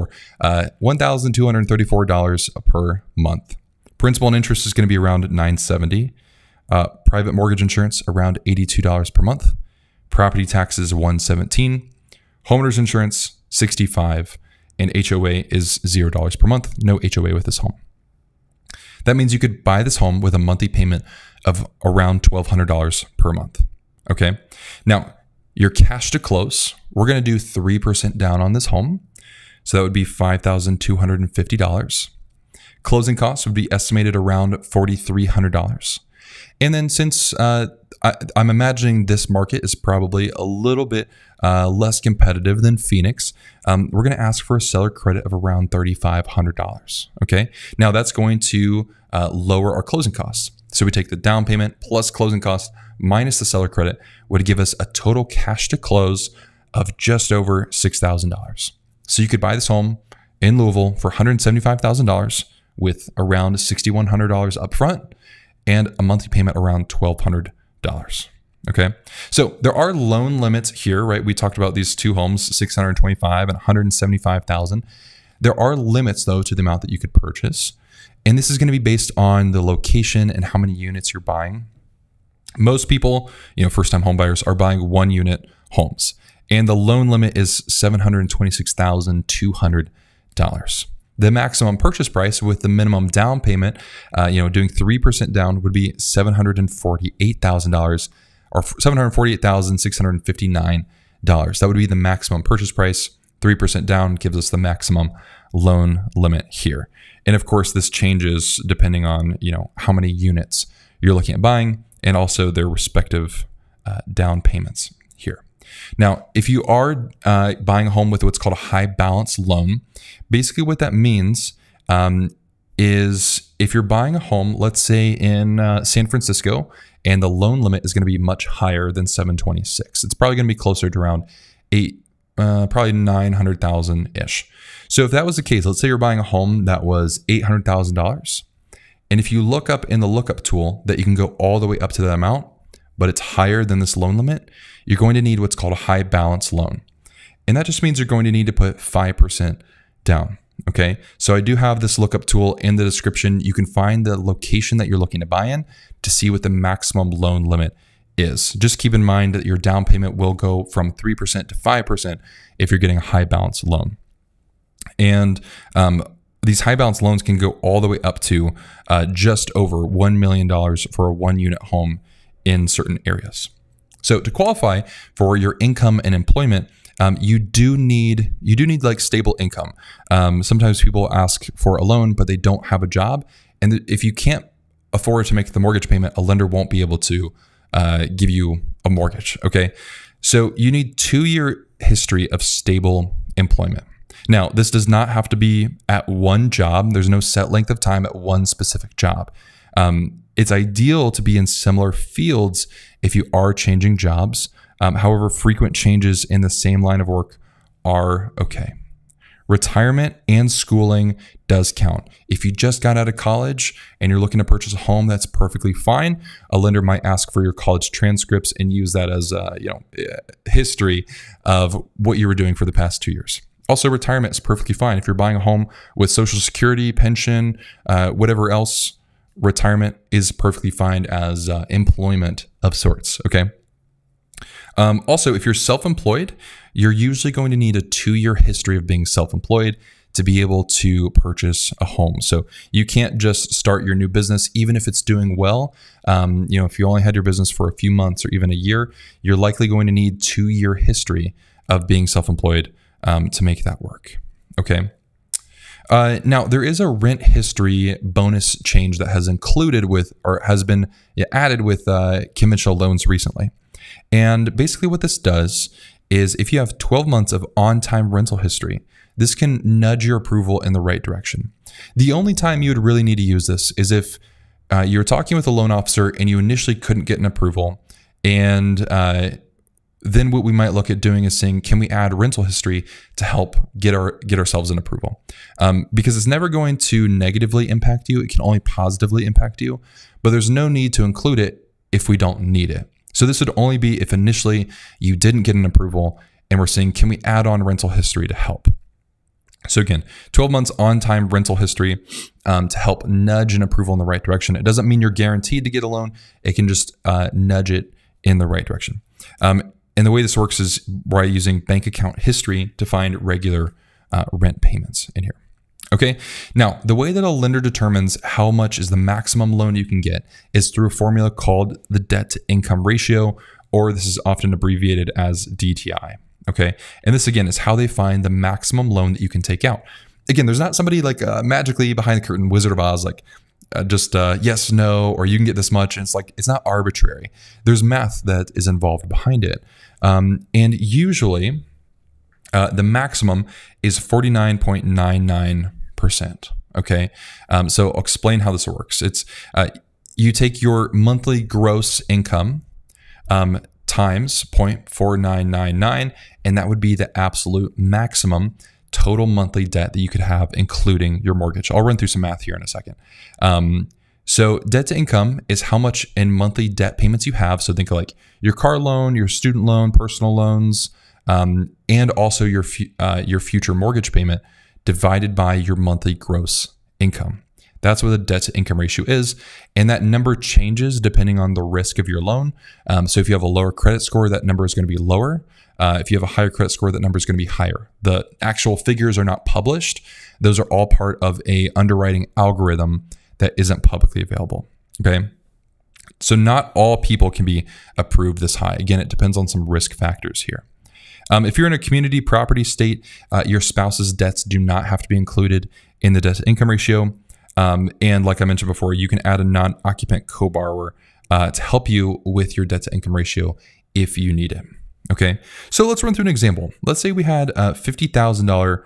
$1,234 per month. Principal and interest is going to be around $970. Private mortgage insurance around $82 per month. Property taxes $117. Homeowners insurance $65, and HOA is $0 per month. No HOA with this home. That means you could buy this home with a monthly payment of around $1,200 per month. Okay. Now, your cash to close, we're going to do 3% down on this home. So that would be $5,250. Closing costs would be estimated around $4,300. And then since I'm imagining this market is probably a little bit less competitive than Phoenix, we're going to ask for a seller credit of around $3,500. Okay. Now that's going to lower our closing costs. So we take the down payment plus closing costs minus the seller credit would give us a total cash to close of just over $6,000. So you could buy this home in Louisville for $175,000 with around $6,100 up front and a monthly payment around $1,200. Okay. So there are loan limits here, right? We talked about these two homes, $625,000 and $175,000. There are limits though to the amount that you could purchase. And this is going to be based on the location and how many units you're buying. Most people, first-time home buyers are buying 1-unit homes. And the loan limit is $726,200. The maximum purchase price with the minimum down payment, doing 3% down would be $748,000 or $748,659. That would be the maximum purchase price. 3% down gives us the maximum loan limit here. And of course, this changes depending on, how many units you're looking at buying and also their respective down payments here. Now, if you are buying a home with what's called a high balance loan, basically what that means is if you're buying a home, let's say in San Francisco, and the loan limit is going to be much higher than $726,000. It's probably going to be closer to around probably $900,000-ish. So if that was the case, let's say you're buying a home that was $800,000. And if you look up in the lookup tool that you can go all the way up to that amount, but it's higher than this loan limit, you're going to need what's called a high balance loan. And that just means you're going to need to put 5% down. Okay. So I do have this lookup tool in the description. You can find the location that you're looking to buy in to see what the maximum loan limit is. Just keep in mind that your down payment will go from 3% to 5% if you're getting a high balance loan. And these high balance loans can go all the way up to just over $1 million for a 1-unit home in certain areas. So to qualify for your income and employment, you do need like stable income. Sometimes people ask for a loan, but they don't have a job. And if you can't afford to make the mortgage payment, a lender won't be able to give you a mortgage. Okay. So you need 2-year history of stable employment. Now, this does not have to be at one job. There's no set length of time at one specific job. It's ideal to be in similar fields if you are changing jobs. However, frequent changes in the same line of work are okay. Retirement and schooling does count. If you just got out of college and you're looking to purchase a home, that's perfectly fine. A lender might ask for your college transcripts and use that as history of what you were doing for the past 2 years. Also, retirement is perfectly fine. If you're buying a home with Social Security, pension, whatever else, retirement is perfectly fine as employment of sorts, okay? Also, if you're self-employed, you're usually going to need a 2-year history of being self-employed to be able to purchase a home. So you can't just start your new business, even if it's doing well. If you only had your business for a few months or even a year, you're likely going to need 2-year history of being self-employed to make that work, okay? Now, there is a rent history bonus change that has included with, or has been added with conventional loans recently. And basically what this does is if you have 12 months of on-time rental history, this can nudge your approval in the right direction. The only time you would really need to use this is if you're talking with a loan officer and you initially couldn't get an approval. And then what we might look at doing is saying, can we add rental history to help get ourselves an approval? Because it's never going to negatively impact you. It can only positively impact you, but there's no need to include it if we don't need it. So this would only be if initially you didn't get an approval and we're saying, can we add on rental history to help? So again, 12 months on-time rental history to help nudge an approval in the right direction. It doesn't mean you're guaranteed to get a loan. It can just nudge it in the right direction. And the way this works is by using bank account history to find regular rent payments in here. Okay, now the way that a lender determines how much is the maximum loan you can get is through a formula called the debt to income ratio, or this is often abbreviated as DTI. Okay, and this again is how they find the maximum loan that you can take out. Again, there's not somebody like magically behind the curtain, Wizard of Oz, like just yes, no, or you can get this much. And it's not arbitrary. There's math that is involved behind it, and usually the maximum is 49.99%. Okay, so I'll explain how this works. It's you take your monthly gross income times 0.4999, and that would be the absolute maximum total monthly debt that you could have, including your mortgage. I'll run through some math here in a second. So debt to income is how much in monthly debt payments you have. So think of like your car loan, your student loan, personal loans, and also your future mortgage payment divided by your monthly gross income. That's what the debt to income ratio is. And that number changes depending on the risk of your loan. So if you have a lower credit score, that number is going to be lower. If you have a higher credit score, that number is going to be higher. The actual figures are not published. Those are all part of a underwriting algorithm that isn't publicly available. Okay. So not all people can be approved this high. Again, it depends on some risk factors here. If you're in a community property state, your spouse's debts do not have to be included in the debt to income ratio. And like I mentioned before, you can add a non-occupant co-borrower to help you with your debt to income ratio if you need it. Okay, so let's run through an example. Let's say we had $50,000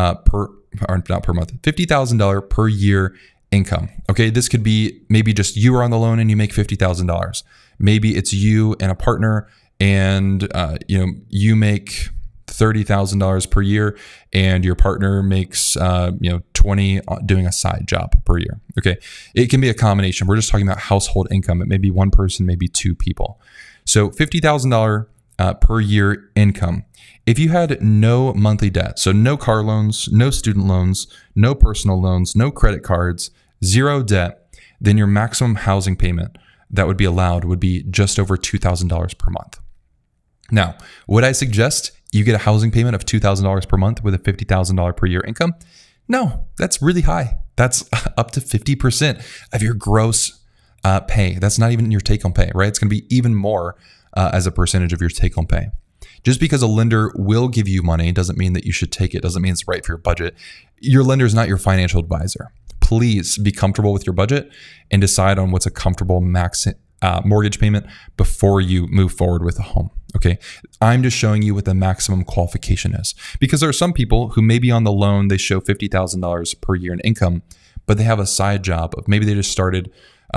$50,000 per year income. Okay, this could be maybe just you are on the loan and you make $50,000. Maybe it's you and a partner, and you make $30,000 per year, and your partner makes $20 doing a side job per year. Okay, it can be a combination. We're just talking about household income. It may be one person, maybe two people. So $50,000 per year income. If you had no monthly debt, so no car loans, no student loans, no personal loans, no credit cards, zero debt, then your maximum housing payment that would be allowed would be just over $2,000 per month. Now, would I suggest you get a housing payment of $2,000 per month with a $50,000 per year income? No, that's really high. That's up to 50% of your gross pay. That's not even your take-home pay, right? It's going to be even more as a percentage of your take-home pay. Just because a lender will give you money doesn't mean that you should take it, doesn't mean it's right for your budget. Your lender is not your financial advisor. Please be comfortable with your budget and decide on what's a comfortable max mortgage payment before you move forward with a home. Okay, I'm just showing you what the maximum qualification is, because there are some people who maybe on the loan they show $50,000 per year in income, but they have a side job of maybe they just started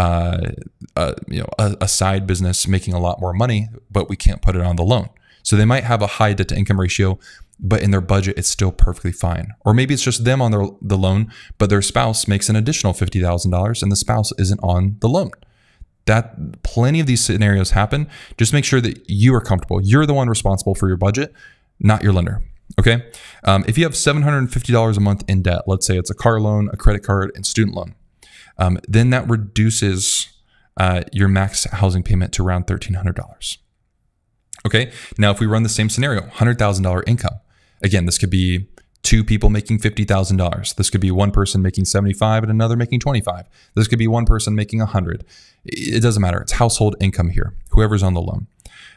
a side business making a lot more money, but we can't put it on the loan. So they might have a high debt to income ratio, but in their budget, it's still perfectly fine. Or maybe it's just them on the loan, but their spouse makes an additional $50,000 and the spouse isn't on the loan. That plenty of these scenarios happen. Just make sure that you are comfortable. You're the one responsible for your budget, not your lender. Okay. If you have $750 a month in debt, let's say it's a car loan, a credit card, and student loan, then that reduces your max housing payment to around $1,300. Okay. Now, if we run the same scenario, $100,000 income, again, this could be two people making $50,000. This could be one person making 75 and another making 25. This could be one person making 100. It doesn't matter. It's household income here, whoever's on the loan.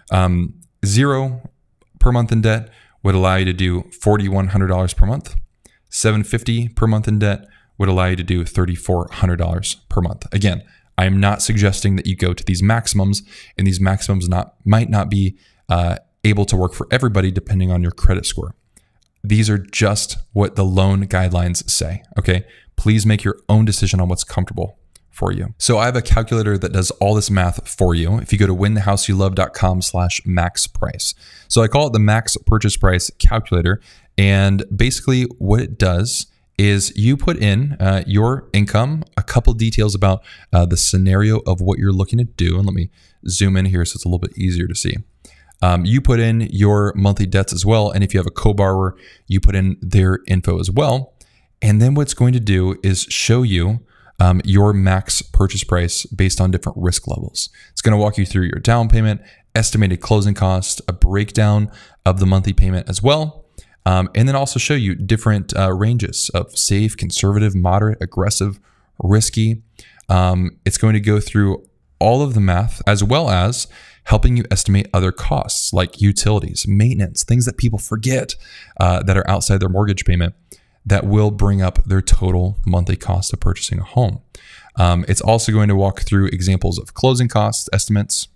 $0 per month in debt would allow you to do $4,100 per month. $750 per month in debt would allow you to do $3,400 per month. Again, I am not suggesting that you go to these maximums, and these maximums might not be able to work for everybody depending on your credit score. These are just what the loan guidelines say, okay? Please make your own decision on what's comfortable for you. So I have a calculator that does all this math for you. If you go to winthehouseyoulove.com/max price. So I call it the max purchase price calculator. And basically what it does is you put in your income, a couple details about the scenario of what you're looking to do. And let me zoom in here so it's a little bit easier to see. You put in your monthly debts as well. And if you have a co-borrower, you put in their info as well. And then what's going to do is show you your max purchase price based on different risk levels. It's going to walk you through your down payment, estimated closing cost, a breakdown of the monthly payment as well. And then also show you different ranges of safe, conservative, moderate, aggressive, risky. It's going to go through all of the math, as well as helping you estimate other costs like utilities, maintenance, things that people forget that are outside their mortgage payment that will bring up their total monthly cost of purchasing a home. It's also going to walk through examples of closing costs, estimates,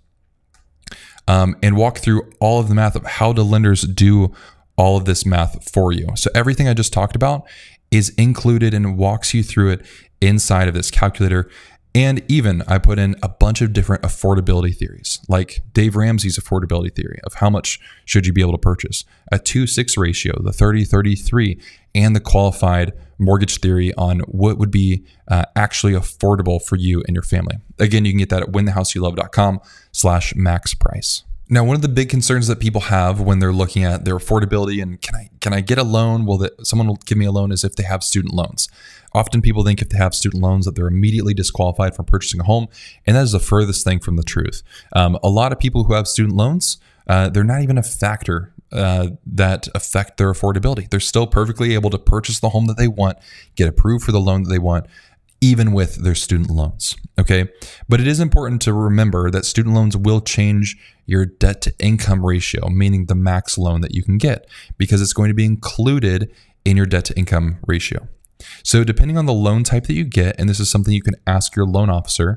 and walk through all of the math of how do lenders do all of this math for you. So everything I just talked about is included and walks you through it inside of this calculator. And even I put in a bunch of different affordability theories, like Dave Ramsey's affordability theory of how much should you be able to purchase, a 2-6 ratio, the 30-33, and the qualified mortgage theory on what would be actually affordable for you and your family. Again, you can get that at winthehouseyoulove.com/max price. Now, one of the big concerns that people have when they're looking at their affordability and can I get a loan? Well, that someone will give me a loan is if they have student loans. Often people think if they have student loans that they're immediately disqualified from purchasing a home, and that is the furthest thing from the truth. A lot of people who have student loans, they're not even a factor that affect their affordability. They're still perfectly able to purchase the home that they want, get approved for the loan that they want, even with their student loans, okay? But it is important to remember that student loans will change your debt to income ratio, meaning the max loan that you can get, because it's going to be included in your debt to income ratio. So depending on the loan type that you get, and this is something you can ask your loan officer,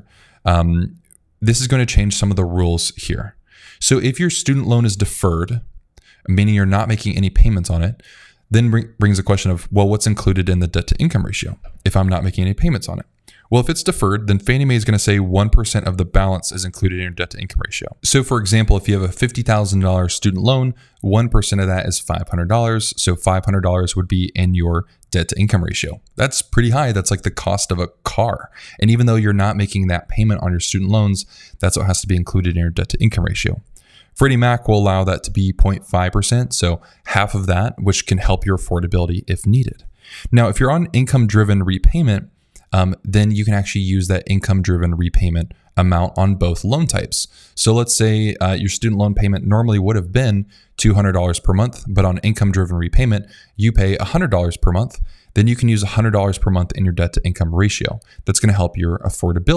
this is going to change some of the rules here. So if your student loan is deferred, meaning you're not making any payments on it, then brings the question of, well, what's included in the debt to income ratio if I'm not making any payments on it? Well, if it's deferred, then Fannie Mae is going to say 1% of the balance is included in your debt to income ratio. So for example, if you have a $50,000 student loan, 1% of that is $500. So $500 would be in your debt to income ratio. That's pretty high. That's like the cost of a car. And even though you're not making that payment on your student loans, that's what has to be included in your debt to income ratio. Freddie Mac will allow that to be 0.5%, so half of that, which can help your affordability if needed. Now, if you're on income-driven repayment, then you can actually use that income-driven repayment amount on both loan types. So let's say your student loan payment normally would have been $200 per month, but on income-driven repayment, you pay $100 per month. Then you can use $100 per month in your debt-to-income ratio. That's going to help your affordability.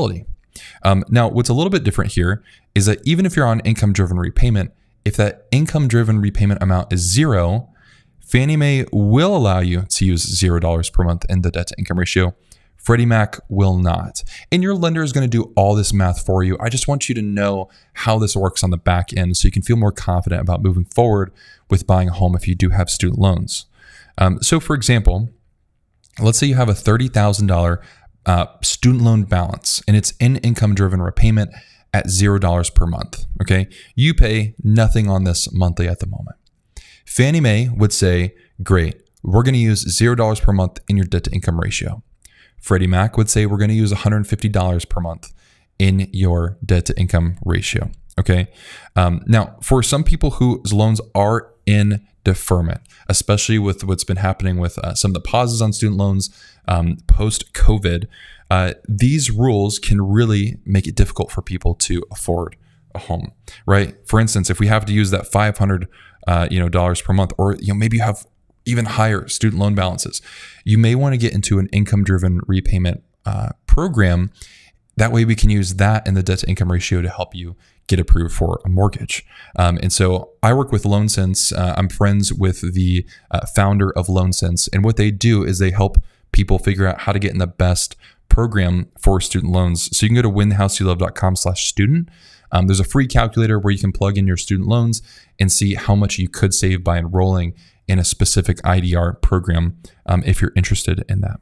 Now, what's a little bit different here is that even if you're on income-driven repayment, if that income-driven repayment amount is zero, Fannie Mae will allow you to use $0 per month in the debt-to-income ratio. Freddie Mac will not. And your lender is going to do all this math for you. I just want you to know how this works on the back end so you can feel more confident about moving forward with buying a home if you do have student loans. So for example, let's say you have a $30,000 student loan balance and it's in income-driven repayment at $0 per month, okay? You pay nothing on this monthly at the moment. Fannie Mae would say, great, we're going to use $0 per month in your debt-to-income ratio. Freddie Mac would say we're going to use $150 per month in your debt-to-income ratio. Okay. Now, for some people whose loans are in deferment, especially with what's been happening with some of the pauses on student loans post-COVID, these rules can really make it difficult for people to afford a home, right? For instance, if we have to use that $500 dollars per month, or maybe you have even higher student loan balances, you may want to get into an income-driven repayment program. That way we can use that in the debt-to-income ratio to help you get approved for a mortgage. And so I work with LoanSense. I'm friends with the founder of LoanSense. And what they do is they help people figure out how to get in the best program for student loans. So you can go to winthehouseyoulove.com/student. There's a free calculator where you can plug in your student loans and see how much you could save by enrolling in a specific IDR program if you're interested in that.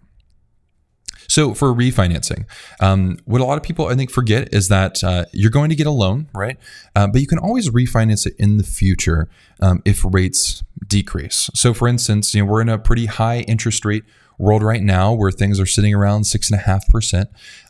So for refinancing, what a lot of people I think forget is that you're going to get a loan, right? But you can always refinance it in the future if rates decrease. So for instance, we're in a pretty high interest rate world right now where things are sitting around 6.5%.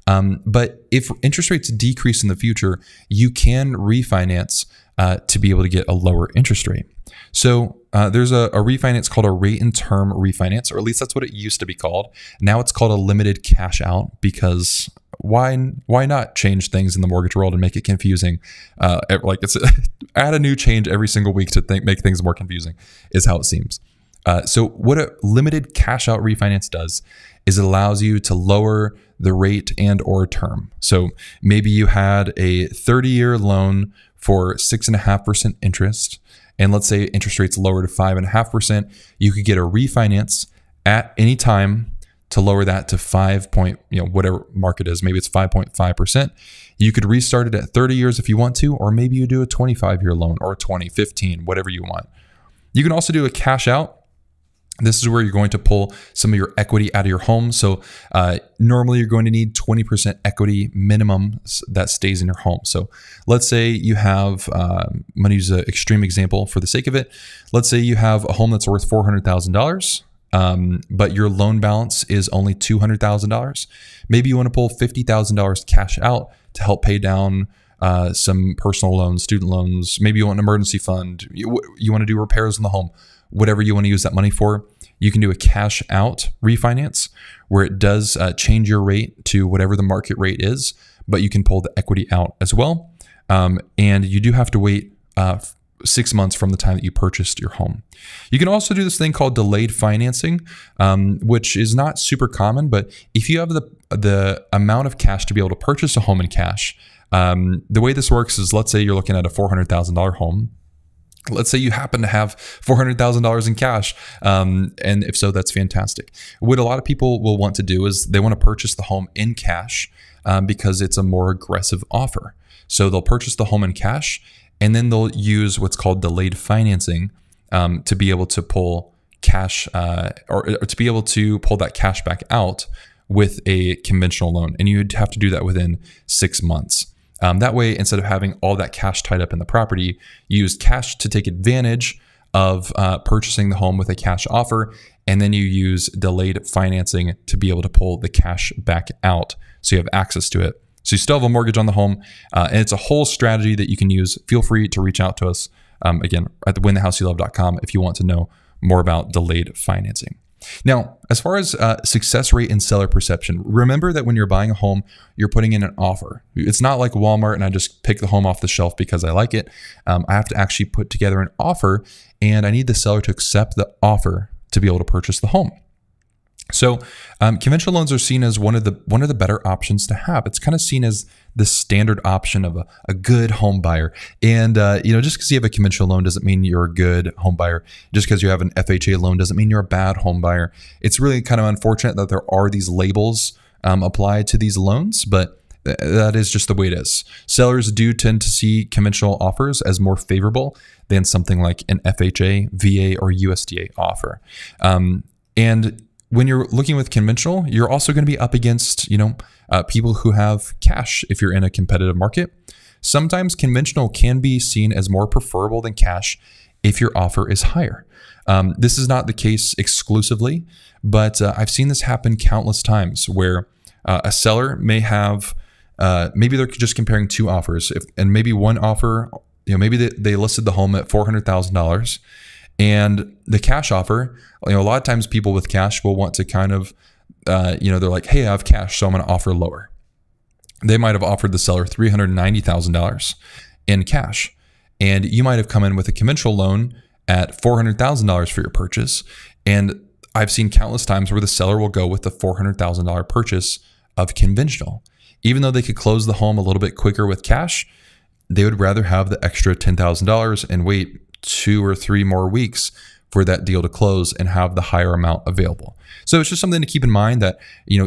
But if interest rates decrease in the future, you can refinance to be able to get a lower interest rate. So there's a refinance called a rate and term refinance, or at least that's what it used to be called. Now it's called a limited cash out, because why not change things in the mortgage world and make it confusing? Like it's add a new change every single week to make things more confusing is how it seems. So what a limited cash out refinance does is it allows you to lower the rate and or term. So maybe you had a 30-year loan for 6.5% interest, and let's say interest rates lower to 5.5%, you could get a refinance at any time to lower that to 5 point, whatever market is, maybe it's 5.5%. You could restart it at 30 years if you want to, or maybe you do a 25-year loan or 20, 15, whatever you want. You can also do a cash out. This is where you're going to pull some of your equity out of your home. So normally you're going to need 20% equity minimum that stays in your home. So let's say you have, I'm going to use an extreme example for the sake of it. Let's say you have a home that's worth $400,000, but your loan balance is only $200,000. Maybe you want to pull $50,000 cash out to help pay down some personal loans, student loans. Maybe you want an emergency fund. You want to do repairs in the home. Whatever you want to use that money for, you can do a cash out refinance where it does change your rate to whatever the market rate is, but you can pull the equity out as well. And you do have to wait 6 months from the time that you purchased your home. You can also do this thing called delayed financing, which is not super common, but if you have the amount of cash to be able to purchase a home in cash, the way this works is, let's say you're looking at a $400,000 home. Let's say you happen to have $400,000 in cash. And if so, that's fantastic. What a lot of people will want to do is they want to purchase the home in cash because it's a more aggressive offer. So they'll purchase the home in cash, and then they'll use what's called delayed financing to be able to pull cash or to be able to pull that cash back out with a conventional loan. And you'd have to do that within 6 months. That way, instead of having all that cash tied up in the property, you use cash to take advantage of purchasing the home with a cash offer, and then you use delayed financing to be able to pull the cash back out so you have access to it. So you still have a mortgage on the home, and it's a whole strategy that you can use. Feel free to reach out to us, again, at the winthehouseyoulove.com if you want to know more about delayed financing. Now, as far as success rate and seller perception, remember that when you're buying a home, you're putting in an offer. It's not like Walmart and I just pick the home off the shelf because I like it. I have to actually put together an offer, and I need the seller to accept the offer to be able to purchase the home. So conventional loans are seen as one of the better options to have. It's kind of seen as the standard option of a good home buyer. And, just because you have a conventional loan doesn't mean you're a good home buyer. Just because you have an FHA loan doesn't mean you're a bad home buyer. It's really kind of unfortunate that there are these labels applied to these loans, but that is just the way it is. Sellers do tend to see conventional offers as more favorable than something like an FHA, VA, or USDA offer. And when you're looking with conventional, you're also going to be up against, people who have cash if you're in a competitive market. Sometimes conventional can be seen as more preferable than cash if your offer is higher. This is not the case exclusively, but I've seen this happen countless times where a seller may have, maybe they're just comparing two offers, and maybe one offer, maybe they listed the home at $400,000, and the cash offer, a lot of times people with cash will want to kind of, they're like, hey, I have cash, so I'm going to offer lower. They might have offered the seller $390,000 in cash, and you might have come in with a conventional loan at $400,000 for your purchase. And I've seen countless times where the seller will go with the $400,000 purchase of conventional. Even though they could close the home a little bit quicker with cash, they would rather have the extra $10,000 and wait 2 or 3 more weeks for that deal to close and have the higher amount available. So it's just something to keep in mind that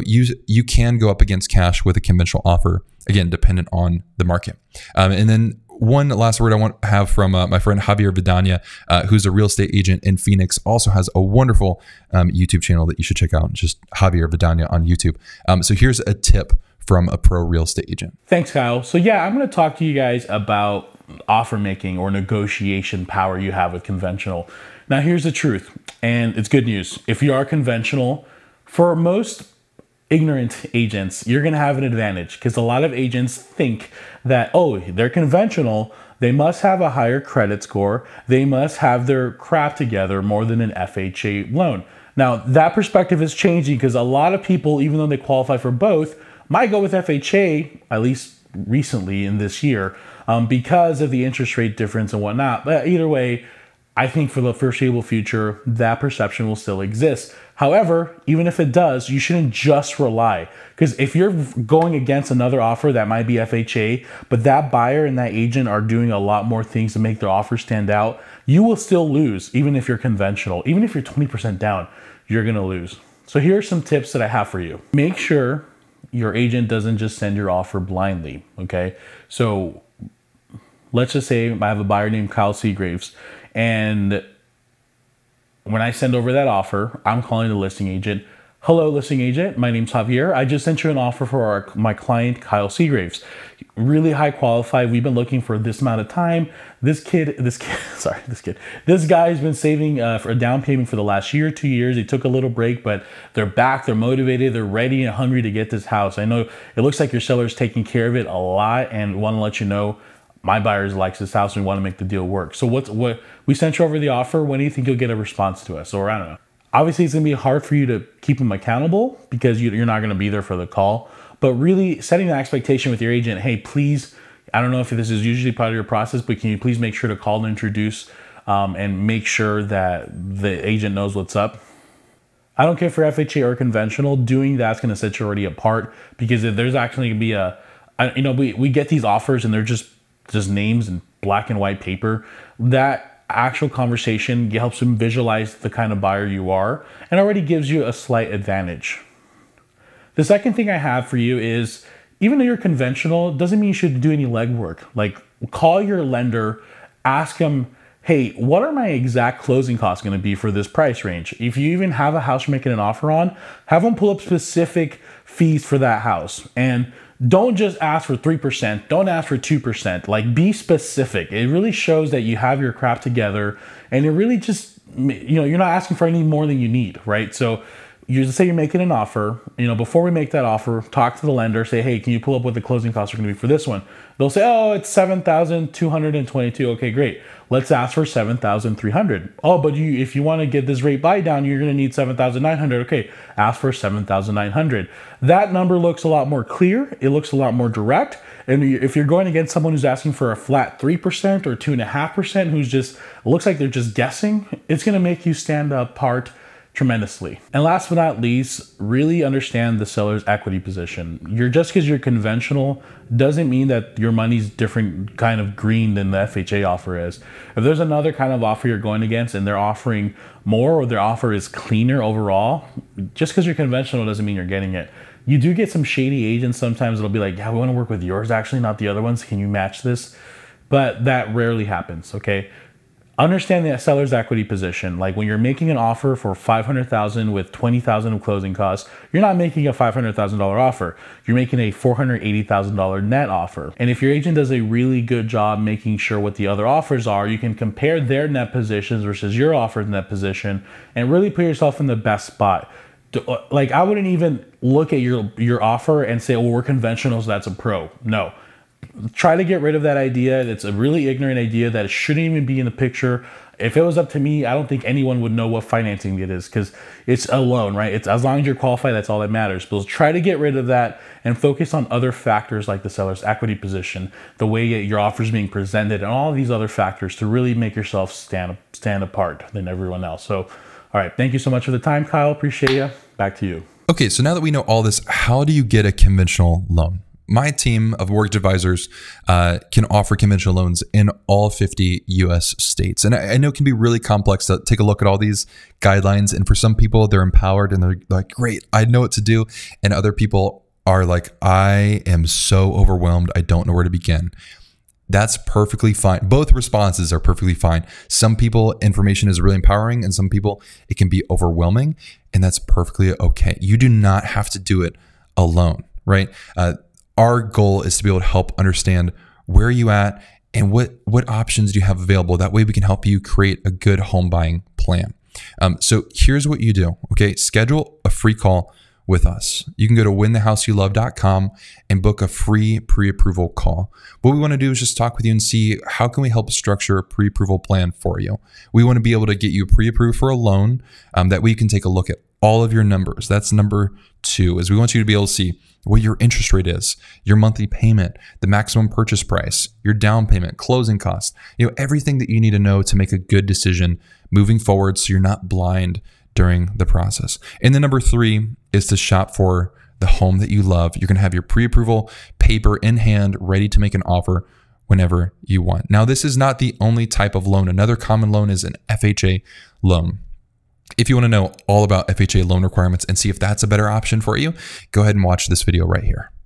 you can go up against cash with a conventional offer, again, dependent on the market. And then one last word I want to have from my friend Javier Vidania, who's a real estate agent in Phoenix, also has a wonderful YouTube channel that you should check out. It's just Javier Vidania on YouTube. So here's a tip from a pro real estate agent. Thanks, Kyle. So yeah, I'm going to talk to you guys about offer making or negotiation power you have with conventional. Now, here's the truth, and it's good news. If you are conventional, for most ignorant agents, you're going to have an advantage because a lot of agents think that, oh, they're conventional, they must have a higher credit score, they must have their crap together more than an FHA loan. Now, that perspective is changing because a lot of people, even though they qualify for both, might go with FHA, at least recently in this year, because of the interest rate difference and whatnot. But either way, I think for the foreseeable future, that perception will still exist. However, even if it does, you shouldn't just rely. Because if you're going against another offer that might be FHA, but that buyer and that agent are doing a lot more things to make their offer stand out, you will still lose, even if you're conventional. Even if you're 20% down, you're going to lose. So here are some tips that I have for you. Make sure your agent doesn't just send your offer blindly, okay? So let's just say I have a buyer named Kyle Seagraves, and when I send over that offer, I'm calling the listing agent. Hello, listing agent. My name's Javier. I just sent you an offer for my client, Kyle Seagraves. Really high qualified. We've been looking for this amount of time. This guy's been saving for a down payment for the last year, 2 years. He took a little break, but they're back. They're motivated. They're ready and hungry to get this house. I know it looks like your seller's taking care of it a lot, and want to let you know my buyers likes this house and we want to make the deal work. So what we sent you over the offer. When do you think you'll get a response to us? Or I don't know. Obviously, it's going to be hard for you to keep them accountable because you're not going to be there for the call. But really setting the expectation with your agent, hey, please, I don't know if this is usually part of your process, but can you please make sure to call and introduce and make sure that the agent knows what's up. I don't care for FHA or conventional. Doing that's going to set you already apart because if there's actually going to be we get these offers and they're just names in black and white paper. That actual conversation helps them visualize the kind of buyer you are and already gives you a slight advantage. The second thing I have for you is, even though you're conventional, it doesn't mean you should do any legwork. Like, call your lender, ask them, hey, what are my exact closing costs going to be for this price range? If you even have a house you're making an offer on, have them pull up specific fees for that house. And don't just ask for 3%. Don't ask for 2%. Like, be specific. It really shows that you have your crap together, and it really just, you're not asking for any more than you need, right? So you just say you're making an offer, before we make that offer, talk to the lender, say, hey, can you pull up what the closing costs are going to be for this one? They'll say, oh, it's $7,222. Okay, great. Let's ask for $7,300. Oh, but if you want to get this rate buy down, you're going to need $7,900. Okay, ask for $7,900. That number looks a lot more clear. It looks a lot more direct. And if you're going against someone who's asking for a flat 3% or 2.5%, who's just looks like they're just guessing, it's going to make you stand apart tremendously. And last but not least, really understand the seller's equity position. Just because you're conventional doesn't mean that your money's different kind of green than the FHA offer is. If there's another kind of offer you're going against and they're offering more or their offer is cleaner overall, just because you're conventional doesn't mean you're getting it. You do get some shady agents sometimes that'll be like, yeah, we want to work with yours actually, not the other ones. Can you match this? But that rarely happens, okay? Understand the seller's equity position. Like when you're making an offer for $500,000 with $20,000 of closing costs, you're not making a $500,000 offer. You're making a $480,000 net offer. And if your agent does a really good job making sure what the other offers are, you can compare their net positions versus your offered net position and really put yourself in the best spot. Like I wouldn't even look at your offer and say, well, we're conventional, so that's a pro. No. Try to get rid of that idea. It's a really ignorant idea that it shouldn't even be in the picture. If it was up to me, I don't think anyone would know what financing it is because it's a loan, right? It's as long as you're qualified, that's all that matters. But try to get rid of that and focus on other factors like the seller's equity position, the way your offer is being presented, and all these other factors to really make yourself stand apart than everyone else. So, all right, thank you so much for the time, Kyle. Appreciate you. Back to you. Okay, so now that we know all this, how do you get a conventional loan? My team of mortgage advisors can offer conventional loans in all 50 US states. And I know it can be really complex to take a look at all these guidelines. And for some people, they're empowered and they're like, great, I know what to do. And other people are like, I am so overwhelmed, I don't know where to begin. That's perfectly fine. Both responses are perfectly fine. Some people, information is really empowering, and some people, it can be overwhelming, and that's perfectly okay. You do not have to do it alone, right? Our goal is to be able to help understand where are you at and what options do you have available. That way we can help you create a good home buying plan. So here's what you do, okay? Schedule a free call with us. You can go to winthehouseyoulove.com and book a free pre-approval call. What we want to do is just talk with you and see how can we help structure a pre-approval plan for you. We want to be able to get you pre-approved for a loan that way you can take a look at all of your numbers. That's number 2, is we want you to be able to see what your interest rate is, your monthly payment, the maximum purchase price, your down payment, closing costs, everything that you need to know to make a good decision moving forward so you're not blind during the process. And then number 3 is to shop for the home that you love. You're going to have your pre-approval paper in hand, ready to make an offer whenever you want. Now, this is not the only type of loan. Another common loan is an FHA loan. If you want to know all about FHA loan requirements and see if that's a better option for you, go ahead and watch this video right here.